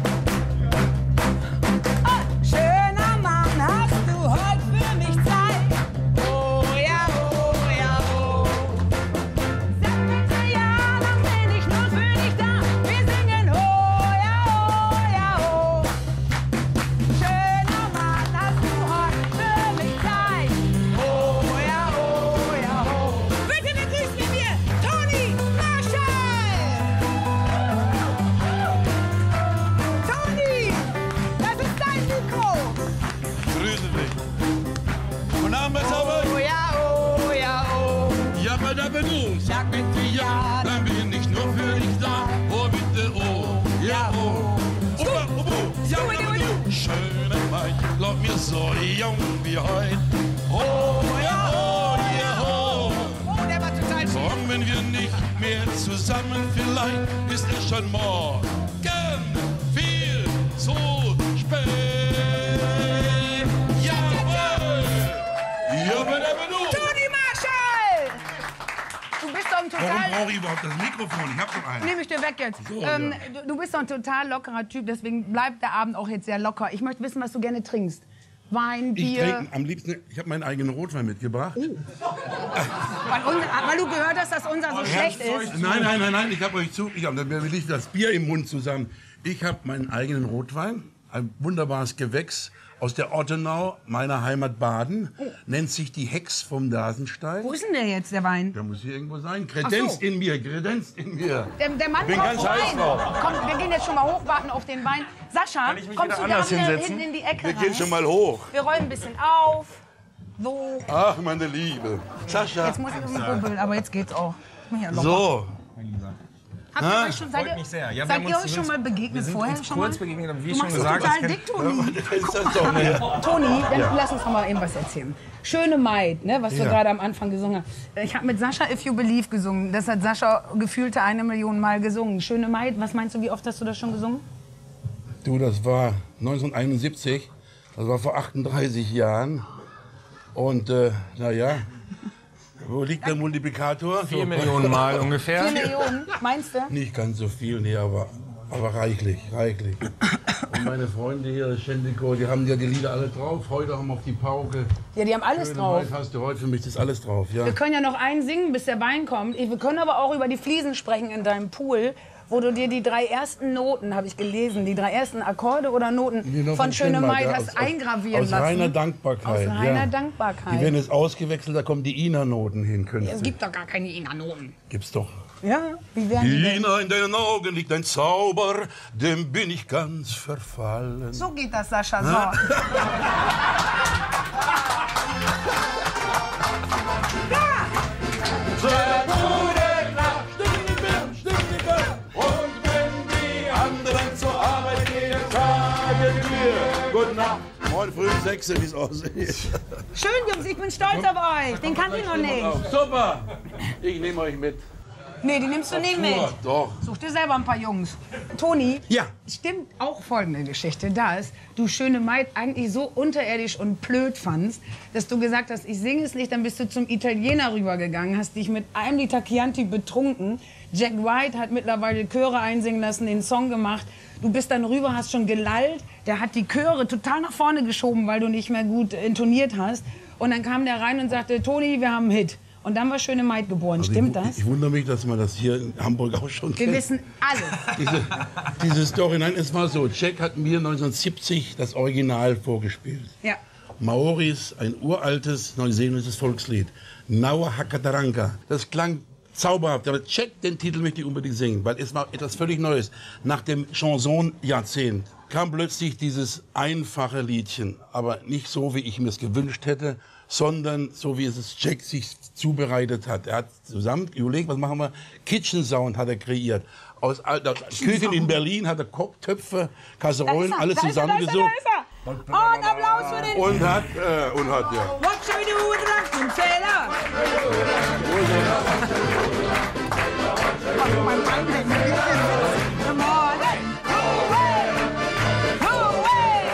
Oh, schöner Mann, hast du heute für mich Zeit? Oh ja, oh ja, oh. Sag bitte ja, dann bin ich nur für dich da. Wir singen oh ja, oh ja, oh. Schöner Mann, hast du heute für mich Zeit? Oh ja, oh ja, oh. Bitte begrüßt mit mir Toni Marshall! Toni, das ist dein Mikro. Grüße dich. Guten Abend, Besser. Oh ja, oh ja, oh. Ja, aber da bin ich. Sag bitte ja, Dann bin ich nur für dich da. Oh, bitte, oh. Ja, oh. Oh, oh, oh. Ja, aber du. Schöne Wein, glaub mir, so jung wie heute. Oh, ja, oh, ja, oh. oh, der war total schön. Kommen wir nicht mehr zusammen, vielleicht ist es schon morgen viel zu spät. Jawohl! Ja, aber da bin ich. Toni Marshall! Du bist doch ein Warum total... brauche ich überhaupt das Mikrofon? Ich hab doch eins. Nehme ich dir weg jetzt. So, ähm, ja. du, du bist doch ein total lockerer Typ, deswegen bleibt der Abend auch jetzt sehr locker. Ich möchte wissen, was du gerne trinkst. Wein, Ich Bier... trinke am liebsten, ich habe meinen eigenen Rotwein mitgebracht. Weil, unser, weil du gehört hast, dass unser so schlecht ist. Nein, nein, nein, nein, ich habe euch zu, ich habe mir liegt das Bier im Mund zusammen. Ich habe meinen eigenen Rotwein, ein wunderbares Gewächs aus der Ottenau, meiner Heimat Baden, nennt sich die Hex vom Nasenstein. Wo ist denn der jetzt, der Wein? Der muss hier irgendwo sein. Kredenz Ach so. in mir, Kredenz in mir. Der, der Mann Bin braucht ganz heiß Wein. drauf. Komm, wir gehen jetzt schon mal hoch, warten auf den Wein. Sascha, ich mich kommst wieder du da anders wieder hinsetzen? hinten in die Ecke Wir rein? gehen schon mal hoch. Wir räumen ein bisschen auf. So. Ach, meine Liebe. Sascha. Jetzt muss ich um Rubbel, aber jetzt geht's auch. Ich bin ja locker. So. Habt ihr euch schon, seid ihr, mich sehr. Ja, wir seid haben ihr uns euch schon mal begegnet wir sind vorher? uns Schon kurz mal? begegnet, aber wie Du schon machst gesagt, dich total das dick, Toni. Ist das doch mehr. Toni, dann lass uns noch mal eben was erzählen. Schöne Maid, ne, was du Ja. gerade am Anfang gesungen hast. Ich habe mit Sascha If You Believe gesungen. Das hat Sascha gefühlte eine Million Mal gesungen. Schöne Maid, was meinst du, wie oft hast du das schon gesungen? Du, das war neunzehnhunderteinundsiebzig, das war vor achtunddreißig Jahren. Und äh, naja, wo liegt der Multiplikator? vier So, Millionen Mal ungefähr. Vier Millionen, meinst du? Nicht ganz so viel, nee, aber, aber reichlich, reichlich. Und meine Freunde hier, Schendiko, die haben ja die Lieder alle drauf. Heute haben wir auf die Pauke. Ja, die haben alles Schöne drauf. Maid hast du heute für mich, das ist alles drauf, ja. Wir können ja noch einen singen, bis der Wein kommt. Wir können aber auch über die Fliesen sprechen in deinem Pool, wo du dir die drei ersten Noten, habe ich gelesen, die drei ersten Akkorde oder Noten Die noch von Schöne Maid, Maid ja, hast aus- eingravieren aus lassen. reiner Dankbarkeit. Aus reiner ja. Dankbarkeit. Die werden jetzt ausgewechselt, da kommen die Ina-Noten hin. Künftig. Es gibt doch gar keine Ina-Noten. Gibt's doch. Ja, wie werden die denn? Ina, in deinen Augen liegt ein Zauber, dem bin ich ganz verfallen. So geht das, Sascha. So. Sehr gute Nacht, stimmt die Birn, stimmt die Birn. Und wenn die anderen zur Arbeit gehen, sagen wir Gute Nacht. Morgen früh um sechs, wie es aussieht. Schön, Jungs, ich bin stolz auf euch. Den kannte ich noch nicht. Super, ich nehme euch mit. Nee, die nimmst du nicht mit. Ja, doch. Such dir selber ein paar Jungs. Toni, Ja. stimmt auch folgende Geschichte, dass du Schöne Maid eigentlich so unterirdisch und blöd fandst, dass du gesagt hast, ich singe es nicht, dann bist du zum Italiener rübergegangen, hast dich mit einem Liter Chianti betrunken. Jack White hat mittlerweile Chöre einsingen lassen, den Song gemacht. Du bist dann rüber, hast schon gelallt. Der hat die Chöre total nach vorne geschoben, weil du nicht mehr gut intoniert hast. Und dann kam der rein und sagte, Toni, wir haben einen Hit. Und dann war Schöne Maid geboren. Stimmt ich, das? Ich wundere mich, dass man das hier in Hamburg auch schon Wir kennt. wissen alles. Diese, diese Story, nein, es war so, Jack hat mir neunzehnhundertsiebzig das Original vorgespielt. Ja. Maoris, ein uraltes neuseeländisches Volkslied. Naua Hakataranka. Das klang zauberhaft, aber Jack, den Titel möchte ich unbedingt singen, weil es war etwas völlig Neues. Nach dem Chanson-Jahrzehnt kam plötzlich dieses einfache Liedchen, aber nicht so, wie ich mir es gewünscht hätte, sondern so, wie es Jack sich zubereitet hat. Er hat zusammen überlegt, was machen wir? Kitchen Sound hat er kreiert. Aus alter Küchen in Berlin hat er Koch, Töpfe, Kasserollen, Da ist er, alles da ist er, zusammengesucht. Da ist er, da ist er. Und Applaus für den... Und hat, äh, und hat, ja. What shall we do with the Russian sailor? Come on. Hooray! Hooray!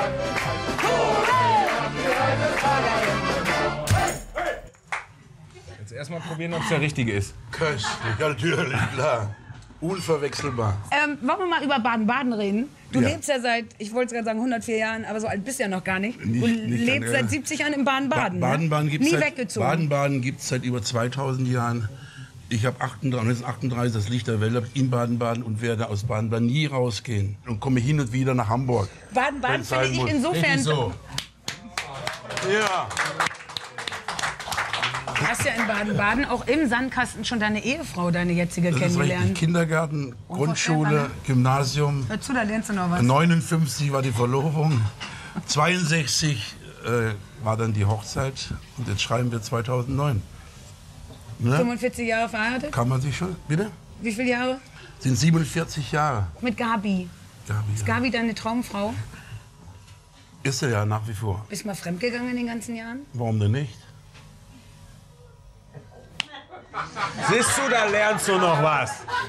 Hooray! Jetzt erstmal probieren, ob es der richtige ist. Köstlich, ja, natürlich, klar. Unverwechselbar. Ähm, wollen wir mal über Baden-Baden reden? Du Ja. lebst ja seit, ich wollte gerade sagen hundertvier Jahren, aber so alt bist du ja noch gar nicht. Nicht- du nicht lebst an- seit siebzig Jahren in Baden-Baden. Ba Baden-Baden ne? gibt's Nie seit, weggezogen. Baden-Baden gibt es seit über zweitausend Jahren. Ich habe neunzehnhundertachtunddreißig das Licht der Welt in Baden-Baden und werde aus Baden-Baden nie rausgehen. Und komme hin und wieder nach Hamburg. Baden-Baden wenn's sein finde ich muss. insofern... Richtig so. Ja. Du hast ja in Baden-Baden auch im Sandkasten schon deine Ehefrau, deine jetzige, Das ist richtig. kennengelernt. Kindergarten, Grundschule, Unvorstellbar, ne? Gymnasium. Hör zu, da lernst du noch was. neunundfünfzig war die Verlobung. zweiundsechzig äh, war dann die Hochzeit. Und jetzt schreiben wir zweitausendneun. Ne? fünfundvierzig Jahre verheiratet? Kann man sich schon, bitte? Wie viele Jahre? Sind siebenundvierzig Jahre. Mit Gabi. Gabi, Ist ja. Gabi deine Traumfrau? Ist er ja nach wie vor. Bist du mal fremdgegangen in den ganzen Jahren? Warum denn nicht? Siehst du, da lernst du noch was.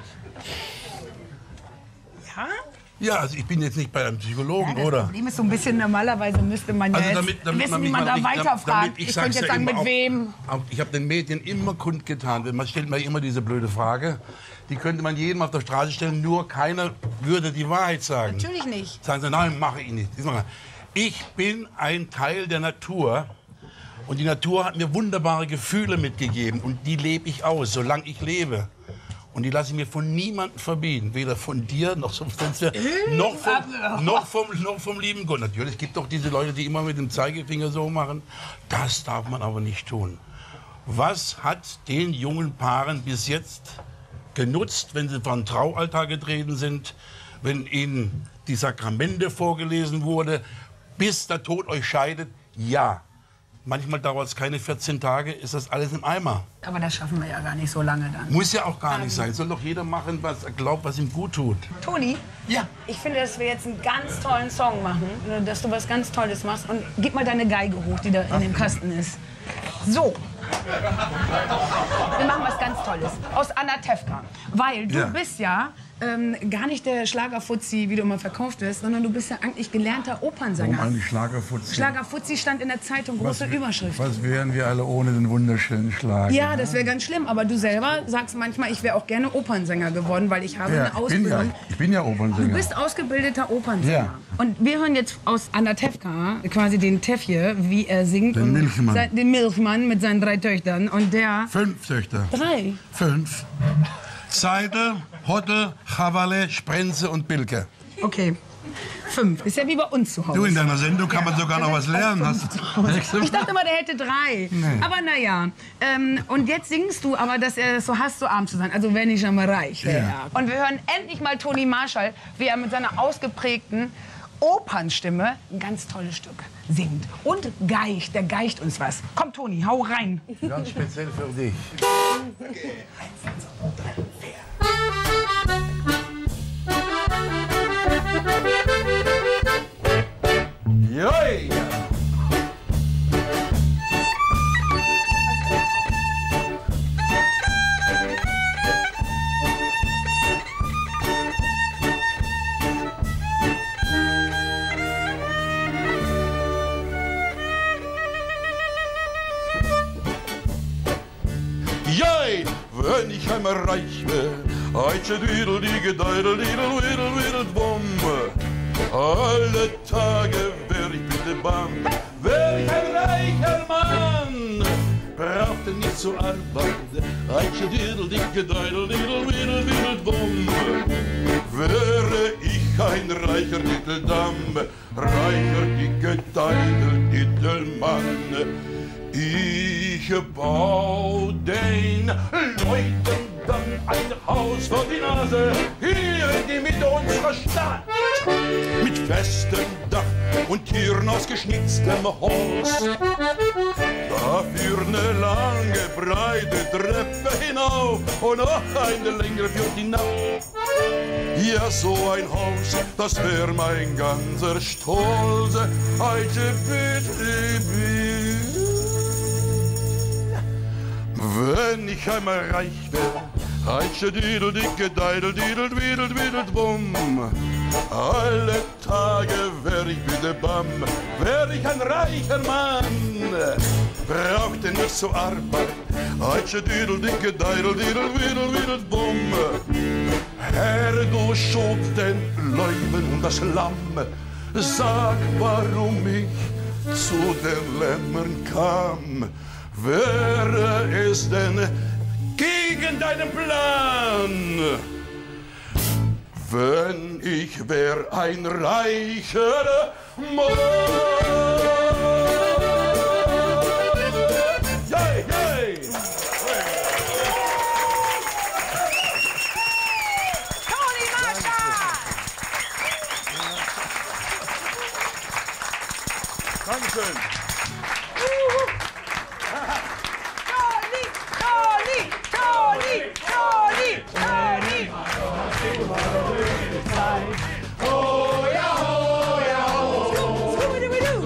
Ja? Ja, also ich bin jetzt nicht bei einem Psychologen, Das oder? Problem ist so ein bisschen, normalerweise müsste man ja Also jetzt damit, damit wissen, man wie mich man mal da nicht- weiterfragt. damit- Ich, sag's könnte jetzt ja sagen, immer mit auch- wem? auch- Ich habe den Medien immer kundgetan. Man stellt mir immer diese blöde Frage. Die könnte man jedem auf der Straße stellen, nur keiner würde die Wahrheit sagen. Natürlich nicht. Sagen sie, nein, mache ich nicht. Ich bin ein Teil der Natur. Und die Natur hat mir wunderbare Gefühle mitgegeben. Und die lebe ich aus, solange ich lebe. Und die lasse ich mir von niemandem verbieten. Weder von dir, noch, vom, noch, vom, noch, vom, noch vom lieben Gott. Natürlich, es gibt doch diese Leute, die immer mit dem Zeigefinger so machen. Das darf man aber nicht tun. Was hat den jungen Paaren bis jetzt genutzt, wenn sie vor den Traualtar getreten sind, wenn ihnen die Sakramente vorgelesen wurde, bis der Tod euch scheidet? Ja. Manchmal dauert es keine vierzehn Tage, ist das alles im Eimer. Aber das schaffen wir ja gar nicht so lange dann. Muss ja auch gar nicht sein. Soll doch jeder machen, was er glaubt, was ihm gut tut. Toni? Ja. Ich finde, dass wir jetzt einen ganz tollen Song machen, dass du was ganz Tolles machst. Und gib mal deine Geige hoch, die da in dem Kasten ist. So. Wir machen was ganz Tolles. Aus Anatevka. Weil du Ja. bist ja ähm, gar nicht der Schlagerfuzzi, wie du immer verkauft wirst, sondern du bist ja eigentlich gelernter Opernsänger. Warum eigentlich Schlagerfuzzi? Schlagerfuzzi stand in der Zeitung, große Überschrift. Was wären wir alle ohne den wunderschönen Schlager? Ja, das wäre ganz schlimm. Aber du selber sagst manchmal, ich wäre auch gerne Opernsänger geworden, weil ich habe Ja, eine ich bin Ausbildung. ja, ich bin ja Opernsänger. Du bist ausgebildeter Opernsänger. Ja. Und wir hören jetzt aus Anatevka quasi den Tefje, wie er singt. Den und Milchmann. sein- Den Milchmann mit seinen drei Töchtern. Und der... Fünf Töchter. Drei. Fünf. Seidel, Hottel, Chavalle, Sprenze und Bilke. Okay. Fünf. Ist ja wie bei uns zu Hause. Du, in deiner Sendung kann man sogar noch was lernen. Hast du? Ich dachte immer, der hätte drei. Aber naja. Ähm, und jetzt singst du aber, dass er es so hasst, so arm zu sein. Also wenn ich schon mal reich wäre. Ja. Und wir hören endlich mal Toni Marshall, wie er mit seiner ausgeprägten Opernstimme ein ganz tolles Stück singt. Und geicht, der geicht uns was. Komm, Toni, hau rein. Ganz speziell für dich. Joi! Joi, wenn ich einmal reich wär, Eitsche Düdel, die Gedeidel, Didel, Widel, Widel, Bombe. Alle Tage wär ich bitte bam, wär ich ein reicher Mann. Brauchte nicht zu arbeiten, Eitsche Düdel, die Gedeidel, Didel, Widel, Widel, Bombe. Wäre ich ein reicher Diddeldamm, reicher die Gedeidel, Diddelmann. Ich bau den Leuten dann ein Haus vor die Nase, hier in die Mitte unserer Stadt. Mit festem Dach und Türen aus geschnitztem Holz. Dafür eine lange, breite Treppe hinauf und noch eine längere für die Nacht. Ja, so ein Haus, das wär mein ganzer Stolz. Heute bitte, bitte. Wenn ich einmal reich wär, Eitsche Didel, dicke Deidel, Didel, Widel, Widel, Bumm. Alle Tage wär ich bitte bam, wär ich ein reicher Mann. Brauchte nicht zu arbeiten, Eitsche Didel, dicke Deidel, Didel, Widel, Widel, Bumm. Herr, du schob den Löwen und das Lamm, sag, warum ich zu den Lämmern kam. Wäre es denn gegen deinen Plan, wenn ich wär ein reicher Mann? Yay, yay. Toni Marshall! Dankeschön. Toni, Toni, Toni, Toni, Toni! Oh ja, oh ja, oh. Scooby-Doo!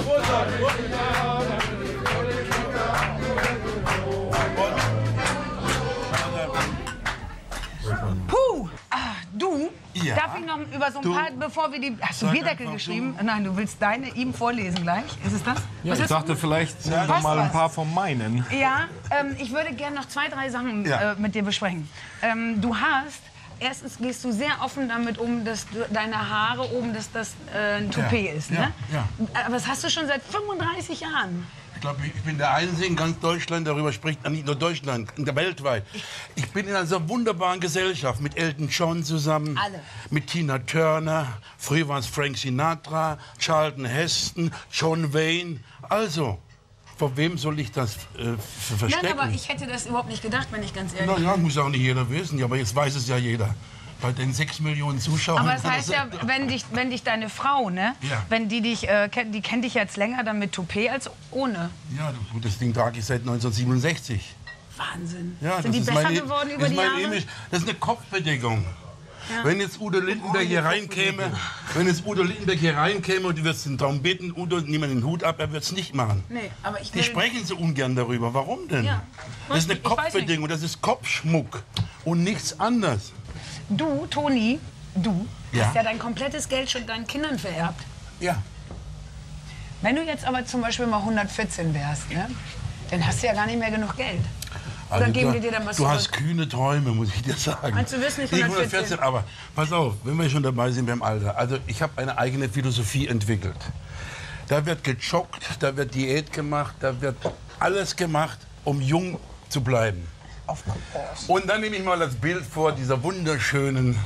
Puh! Ah, du? Ja. Darf ich noch über so ein Du. paar, bevor wir die... Hast du Sag Bierdeckel einfach geschrieben? Nein, du willst deine ihm vorlesen gleich. Ist es das? Ja, Was ich hast dachte, du? vielleicht nimm doch Was, mal ein was? paar von meinen. Ja, ähm, ich würde gerne noch zwei, drei Sachen Ja. äh, mit dir besprechen. Ähm, du hast, erstens gehst du sehr offen damit um, dass du, deine Haare oben, dass das äh, ein Toupet Ja, ist. ja, Ne? ja. Aber das hast du schon seit fünfunddreißig Jahren. Ich glaube, ich bin der Einzige in ganz Deutschland, darüber spricht, nicht nur Deutschland, in der weltweit. Ich bin in einer so wunderbaren Gesellschaft mit Elton John zusammen, Alle. mit Tina Turner, früher war es Frank Sinatra, Charlton Heston, John Wayne. Also, vor wem soll ich das äh, verstecken? Nein, aber ich hätte das überhaupt nicht gedacht, wenn ich ganz ehrlich Na bin. ja, muss auch nicht jeder wissen, ja, aber jetzt weiß es ja jeder. bei den sechs Millionen Zuschauern. Aber das heißt ja, wenn dich, wenn dich deine Frau, ne? Ja. Wenn die dich, äh, kennt, die kennt dich jetzt länger dann mit Toupet als ohne. Ja, gut, das Ding trage ich seit neunzehnhundertsiebenundsechzig. Wahnsinn. Ja, Sind die ist besser meine, geworden über ist die mein Jahre? Image. Das ist eine Kopfbedeckung. Ja. Wenn jetzt Udo Lindenberg hier reinkäme, wenn jetzt Udo Lindenberg hier reinkäme und du würdest ihn darum bitten, Udo, nimm mal den Hut ab, er wird es nicht machen. Nee, aber ich Die will... sprechen so ungern darüber. Warum denn? Ja. Das ist eine Ich weiß Kopfbedingung, das ist Kopfschmuck und nichts anderes. Du, Toni, du Ja. hast ja dein komplettes Geld schon deinen Kindern vererbt. Ja. Wenn du jetzt aber zum Beispiel mal hundertvierzehn wärst, ne? Dann hast du ja gar nicht mehr genug Geld. Oder Also geben du, die dir dann was du zurück? hast kühne Träume, muss ich dir sagen. Meinst du, du wirst nicht Nicht hundertvierzehn? Aber pass auf, wenn wir schon dabei sind beim Alter. Also ich habe eine eigene Philosophie entwickelt. Da wird gejoggt, da wird Diät gemacht, da wird alles gemacht, um jung zu bleiben. Und dann nehme ich mal das Bild vor dieser wunderschönen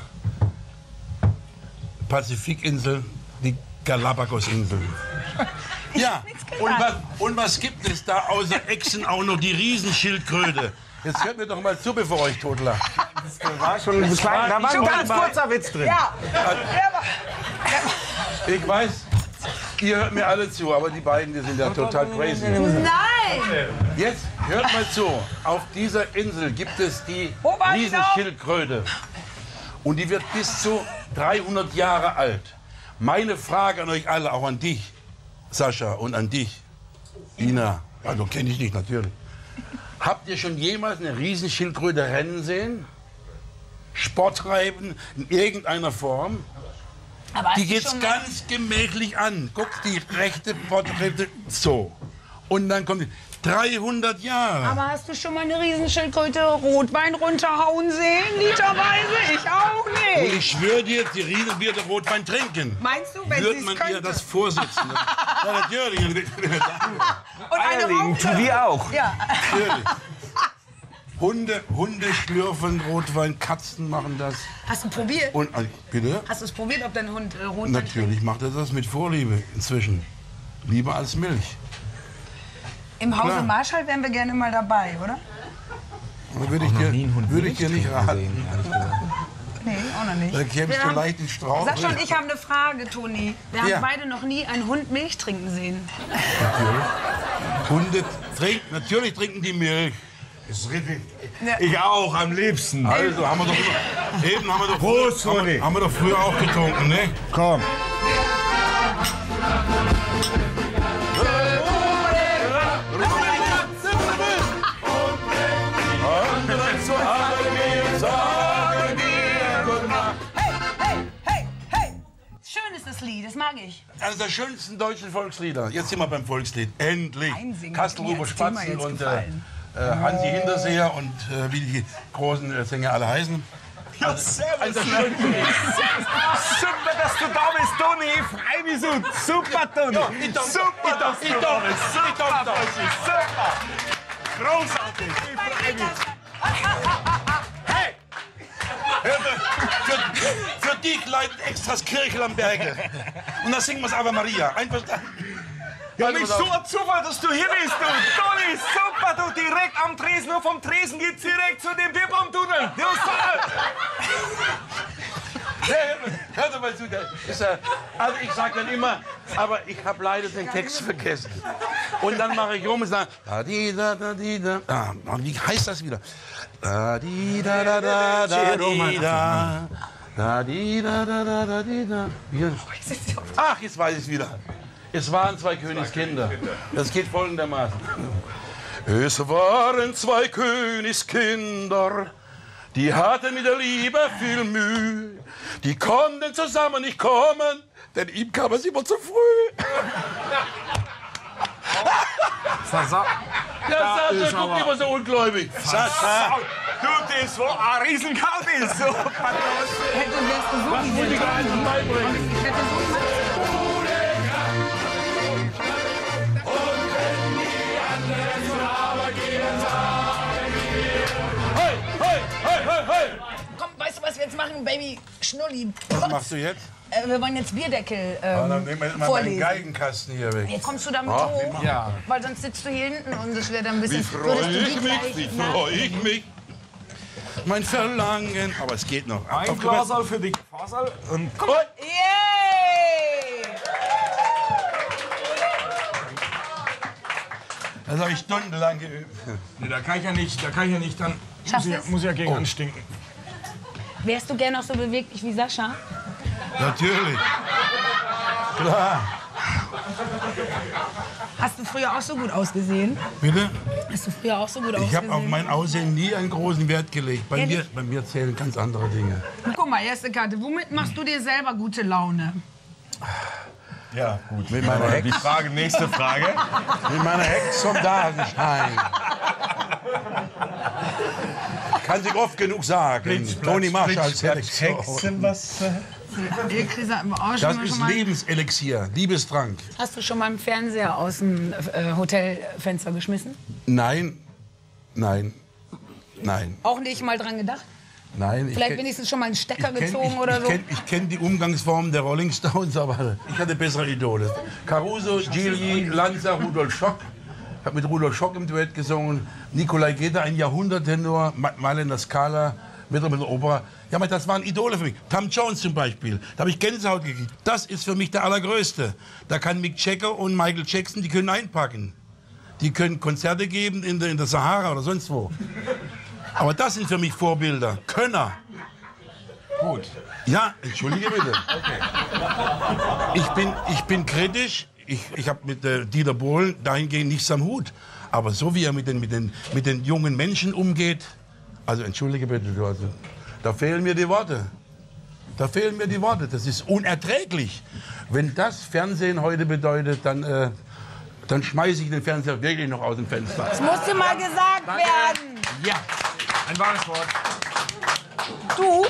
Pazifikinsel, die Galapagos-Inseln. Ja, und was, und was gibt es da außer Echsen auch noch die Riesenschildkröte? Jetzt hört mir doch mal zu, bevor ich totlache. War schon ein klein, da war ein ganz kurzer Witz drin. Ja. Ich weiß, ihr hört mir alle zu, aber die beiden, die sind ja total crazy. Nein! Jetzt hört mal zu. Auf dieser Insel gibt es die Wo war die Riesenschildkröte. Und die wird bis zu dreihundert Jahre alt. Meine Frage an euch alle, auch an dich, Sascha, und an dich, Ina. Also kenne ich dich natürlich. Habt ihr schon jemals eine Riesenschildkröte rennen sehen? Sport treiben in irgendeiner Form? Aber hast Die du geht's schon mal- ganz gemächlich an. Guck, die rechte Porträte so. Und dann kommt die dreihundert Jahre. Aber hast du schon mal eine Riesenschildkröte Rotwein runterhauen sehen, literweise? Ich auch Und nicht. ich schwöre dir, die Riese wird den Rotwein trinken. Meinst du, wenn Wird sie man es ihr könnte? das vorsitzen? Ja, natürlich. Und eine Eierlegen tun Raupe. die auch. Ja. natürlich. Hunde, Hunde schlürfen Rotwein, Katzen machen das. Hast du probiert? Und, äh, bitte? Hast du es probiert, ob dein Hund äh, Rotwein Natürlich macht er das mit Vorliebe inzwischen. Lieber als Milch. Im Hause Klar. Marschall wären wir gerne mal dabei, oder? Da würde ich, dir, würde ich dir nicht raten. Nee, auch noch nicht. Da kämst Wir du haben- leicht in Strauch. Sascha und ich haben eine Frage, Toni. Wir haben Ja. beide noch nie einen Hund Milch trinken sehen. Hunde trinken, natürlich trinken die Milch. Ist richtig. Ja. Ich auch, am liebsten. Also haben wir doch immer, eben haben wir doch, Prost, früher, haben, Toni. wir, haben wir doch früher auch getrunken, ne? Komm. Hey, hey, hey, hey. Schön ist das Lied, das mag ich. Eines der schönsten deutschen Volkslieder. Jetzt sind wir beim Volkslied. Endlich. Einsingen Kastelruber hat mir als Thema Spatzen jetzt und äh, gefallen. äh, Hansi Hinterseher und äh, wie die großen äh, Sänger alle heißen. Ja, servus. Eines der schönsten Lieder. Super, dass du da bist, Toni. Ich freue mich so. Super, Toni. ich danke- Super, dass du da bist. Ich Super, danke Toni. Super. Großartig. Ich freue mich. Hey! Für, für dich leiten extras Kirche am Berge. Und dann singen wir es Ave Maria. Einfach da. Ja, Also, mich pass so auf. ein Zufall, dass du hier bist, du. Toni, super, du. Direkt am Tresen. Nur vom Tresen geht's direkt zu dem Bierbaumtunnel. Du, super. Hey, hör doch mal zu. der Ist, äh, also ich sag dann immer, aber ich habe leider den Text vergessen. Und dann mache ich rum und sage, da di da da di da. Ah, wie heißt das wieder? Da di da da da da di da. Da di da da da da di da. Hier. Ach, jetzt weiß ich es wieder. Es waren zwei Königskinder. Das geht folgendermaßen. Es waren zwei Königskinder, die hatten mit der Liebe viel Mühe. Die konnten zusammen nicht kommen, denn ihm kam es immer zu früh. Versa Ja, Sascha, ist guck aber- immer so ungläubig. Sascha, Du, das war ein Riesenkaut. ist so. Hätte wärst du so was muss ich da eigentlich beibringen? Ich hätte so Hey, hey, hey, hey, hey! Komm, weißt du, was wir jetzt machen, Baby Schnulli? Was machst du jetzt? Äh, wir wollen jetzt Bierdeckel Ah, dann ähm, nehmen wir mal meinen vorlesen. Geigenkasten hier weg. Jetzt kommst du damit Ah, hoch, Ja. weil sonst sitzt du hier hinten und es wäre dann ein bisschen... Wie freue würdest du die ich mich, gleich- wie Na, freue ich mich. mein Verlangen. Aber es geht noch. Ein Aufgepasst. Glas für die Fasal und Guck mal. Yay! Das habe ich stundenlang geübt. nee, da kann ich ja nicht, da kann ich ja nicht dann muss Schaffst ich, du's? muss ich ja gegen Oh. anstinken. Wärst du gern auch so beweglich wie Sascha? Natürlich. Klar. Hast du früher auch so gut ausgesehen? Bitte? Hast du früher auch so gut Ich ausgesehen? habe auf mein Aussehen nie einen großen Wert gelegt. Bei Ehrlich? mir, bei mir zählen ganz andere Dinge. Guck mal, erste Karte. Womit machst du dir selber gute Laune? Ja, gut. Mit meiner Die Hex, Frage, nächste Frage. mit meiner Hex zum Dagenschein. Kann sich oft genug sagen. Toni Marshall Selektion. Hexen, was? äh, Ölkrise hatten wir auch Das schon mal. ist schon mal. Lebenselixier, Liebestrank. Hast du schon mal einen Fernseher aus dem äh, Hotelfenster geschmissen? Nein, nein, nein, Auch nicht mal dran gedacht? nein. Ich Vielleicht kenn- wenigstens schon mal einen Stecker ich kenn- gezogen ich, oder ich so? Kenn, ich kenne die Umgangsformen der Rolling Stones, aber ich hatte bessere Idole. Caruso, Gigli, Lanza, Rudolf Schock. Ich habe mit Rudolf Schock im Duett gesungen. Nikolai Geta, ein Jahrhunderttenor. Ma- Mailänder Scala, mit der Oper. Ja, aber das waren Idole für mich. Tom Jones zum Beispiel. Da habe ich Gänsehaut gekriegt. Das ist für mich der Allergrößte. Da kann Mick Jagger und Michael Jackson, die können einpacken. Die können Konzerte geben in der, in der Sahara oder sonst wo. Aber das sind für mich Vorbilder. Könner. Gut. Ja, entschuldige bitte. Ich bin, ich bin kritisch. Ich, ich habe mit äh, Dieter Bohlen dahingehend nichts am Hut. Aber so wie er mit den, mit den, mit den jungen Menschen umgeht, also entschuldige bitte, du, also, da fehlen mir die Worte. Da fehlen mir die Worte. Das ist unerträglich. Wenn das Fernsehen heute bedeutet, dann, äh, dann schmeiße ich den Fernseher wirklich noch aus dem Fenster. Das musste mal gesagt werden. Ja, ein wahres Wort. Du?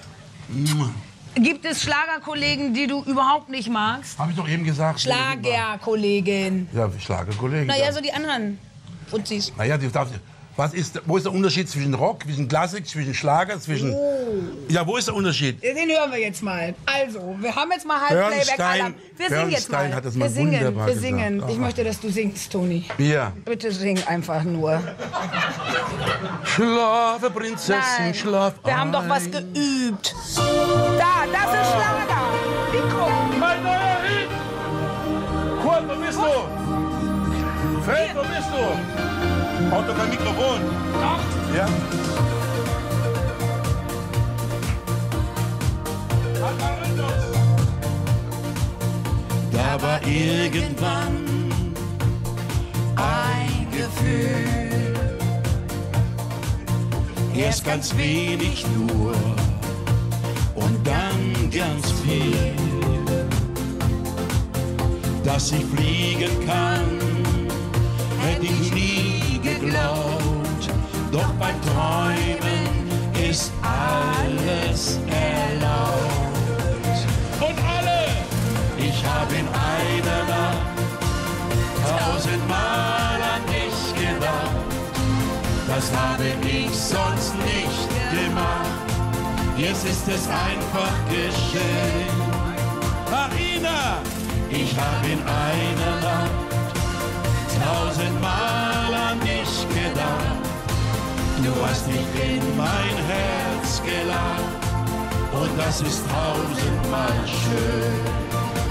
Gibt es Schlagerkollegen, die du überhaupt nicht magst? Habe ich doch eben gesagt. Schlagerkollegin. Ja, Schlagerkollegen. Naja, ja. so die anderen Fuzis. Naja, die darf, was ist, wo ist der Unterschied zwischen Rock, zwischen Klassik, zwischen Schlager, zwischen... Ja, wo ist der Unterschied? Den hören wir jetzt mal. Also, wir haben jetzt mal Halbplayback-Alarm. Wir singen jetzt Bernstein mal. hat das wir mal singen, wunderbar wir singen. gesagt. Ich Aha. möchte, dass du singst, Toni. Ja. Bitte sing einfach nur. Schlafe, Prinzessin, Nein, schlaf wir haben doch was ein. geübt. Da, das ist Schlager. Mikro. Mein neuer Hit! Kurt, wo bist du? Feld, wo bist du? Braucht doch kein Mikrofon. Doch. Ja. Da war irgendwann ein Gefühl, erst ganz wenig nur und dann ganz viel, dass ich fliegen kann, hätte ich nie geglaubt, doch beim Träumen ist alles erlaubt. Und alle! Ich hab in einer Nacht tausendmal an dich gedacht. Das habe ich sonst nicht gemacht. Jetzt ist es einfach geschehen. Marina! Ich hab in einer Nacht tausendmal an dich gedacht. Du hast dich in mein Herz gelacht. Und das ist tausendmal schön.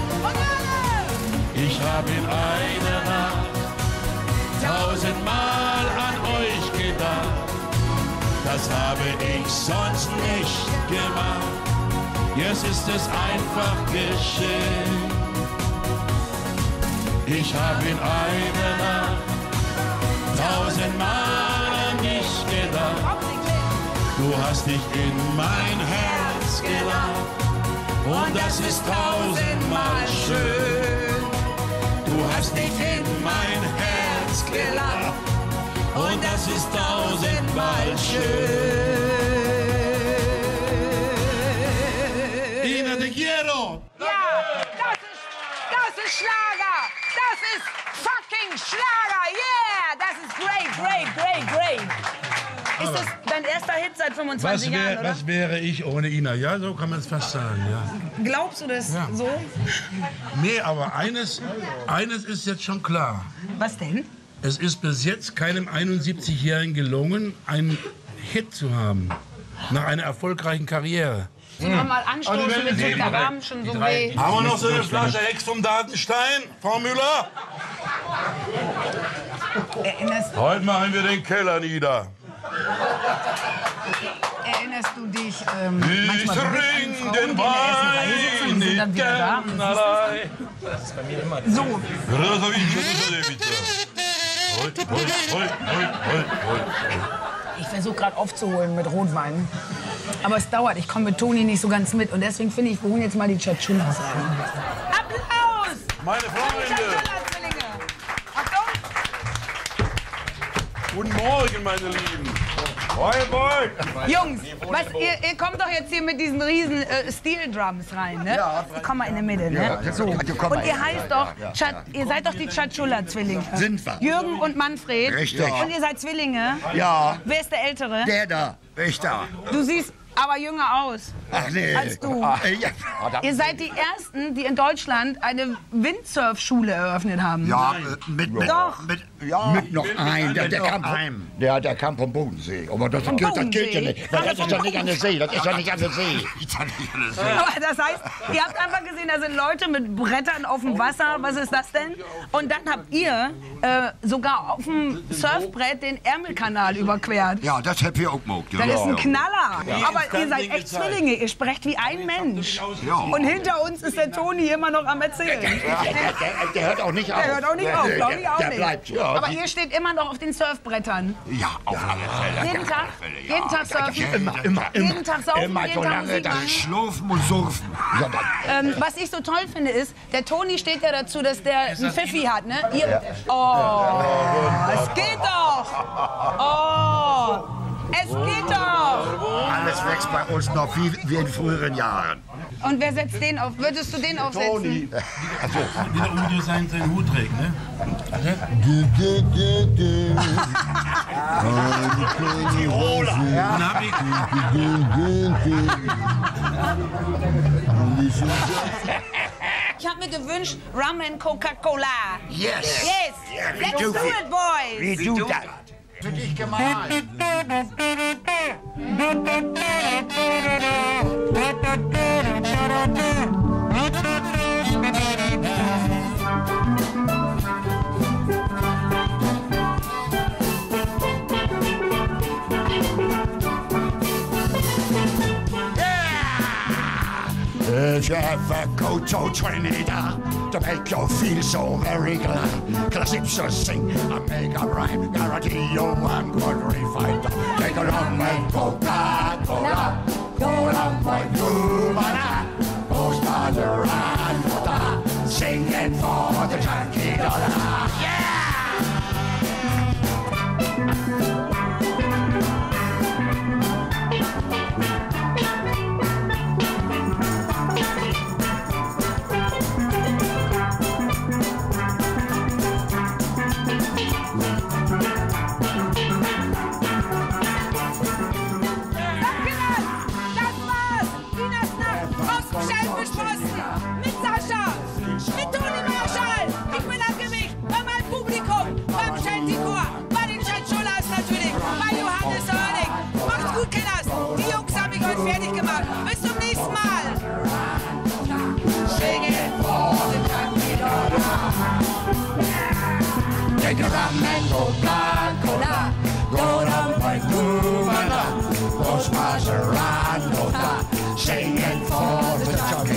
Ich hab in einer Nacht tausendmal an euch gedacht. Das habe ich sonst nicht gemacht. Jetzt ist es einfach geschehen. Ich hab in einer Nacht tausendmal an dich gedacht. Du hast dich in mein Herz gelacht. Und das ist tausendmal schön. Du hast dich in mein Herz gelacht. Und das ist tausendmal schön. Ina, te quiero. Ja, das ist, das ist Schlager. Das ist fucking Schlager. Yeah, das ist great, great, great, great. Ist das dein erster Hit seit Was, fünfundzwanzig wär, Jahren, oder? was wäre ich ohne Ina? Ja, so kann man es fast sagen, ja. Glaubst du das Ja. so? Nee, aber eines, eines ist jetzt schon klar. Was denn? Es ist bis jetzt keinem einundsiebzigjährigen gelungen, einen Hit zu haben. nach einer erfolgreichen Karriere. Sollen wir mal anstoßen Also, mit die- so der Arm schon so weh. Haben wir noch so eine Flasche Hex vom Datenstein, Frau Müller? Erinnerst, Heute machen wir den Keller nieder. erinnerst du dich ähm, Ich manchmal so mit allen trinke Frauen, den die in der ersten Reihe sitzen Wein und sind dann nicht wieder da? gern allein. So, Hoi, hoi, hoi, hoi, hoi, hoi. ich versuche gerade aufzuholen mit Rotwein. Aber es dauert, ich komme mit Toni nicht so ganz mit. Und deswegen finde ich, wir holen jetzt mal die Chachulas rein. Applaus! Meine Freunde, Chachula-Zwillinge! Achtung! guten Morgen, meine Lieben. Hoi, hoi. Jungs, was, ihr, ihr kommt doch jetzt hier mit diesen riesen äh, Steel Drums rein, ne? Ja. Komm mal in die Mitte, ne? So. Und ihr heißt doch, Cha- ihr seid doch die Chachula-Zwillinge. Sind wir. Jürgen und Manfred. Richtig. Und ihr seid Zwillinge. Ja, Wer ist der Ältere? der da, ich da. Du siehst aber jünger aus Ach nee. als du. Äh, ja. Ihr seid die Ersten, die in Deutschland eine Windsurf-Schule eröffnet haben. Ja, äh, mit, mit, Doch. mit, mit noch ein, der, der, kam vom, der, der kam vom Bodensee. Aber das, Vom gilt, das gilt ja Bodensee? nicht. Weil Aber das ist vom ja nicht an der See. Das ist ja nicht an der See. Aber das heißt, ihr habt einfach gesehen, da sind Leute mit Brettern auf dem Wasser. Was ist das denn? Und dann habt ihr äh, sogar auf dem Surfbrett den Ärmelkanal überquert. Ja, das hätte wir auch gemacht. Das ist ein Knaller. Aber ihr seid echt Zwillinge. Ihr sprecht wie ein Mensch. Ja. Und hinter uns ist der Toni immer noch am Erzählen. Der, der, der hört auch nicht auf. Der hört auch nicht auf, Der- glaube ich der- auch der nicht. bleibt so. Aber ihr steht immer noch auf den Surfbrettern. Ja, auf alle Fälle. Jeden Tag? Ja. Jeden Tag surfen? Immer, immer, immer. Jeden Tag saufen, Immer jeden so Tag lange, Musik dass machen? ich schlafen und surfen. Ja, dann, Ähm, was ich so toll finde ist, der Toni steht ja dazu, dass der einen Pfiffi hat, ne? Ihr, oh, es geht doch! Oh, es geht doch! alles wächst bei uns noch wie, wie in früheren Jahren. Und wer setzt den auf? Würdest du den aufsetzen? Wieder um dir seinen, seinen Hut trägt, ne? Tiroler. Dann hab ich... Ich habe mir gewünscht, Rum and Coca-Cola. Yes. Yes, Yeah, we let's do do it. it, boys. We do that. Für dich gemalt. If you ever go to Trinidad to make you feel so very glad, Calypso sing and make a rhyme, guarantee you one good refind. Take a rum and Coca-Cola, go along my Cubana, go start around water, singing for the Yankee dollar. Yeah! Das war's! Wieners Nacht aus dem Schellenbuschposten mit Sascha, mit Toni Marschall. Ich bin am Gewicht bei meinem Publikum, beim Schellentikor, bei den Chachulas natürlich, bei Johannes Oerling. Macht's gut, Kinders. Die Jungs haben mich heute fertig gemacht. Bis zum nächsten Mal. Singing for the Yankee dollar. Take a rum and Coca-Cola, go down by Cubana, go smash around water, singing for the Yankee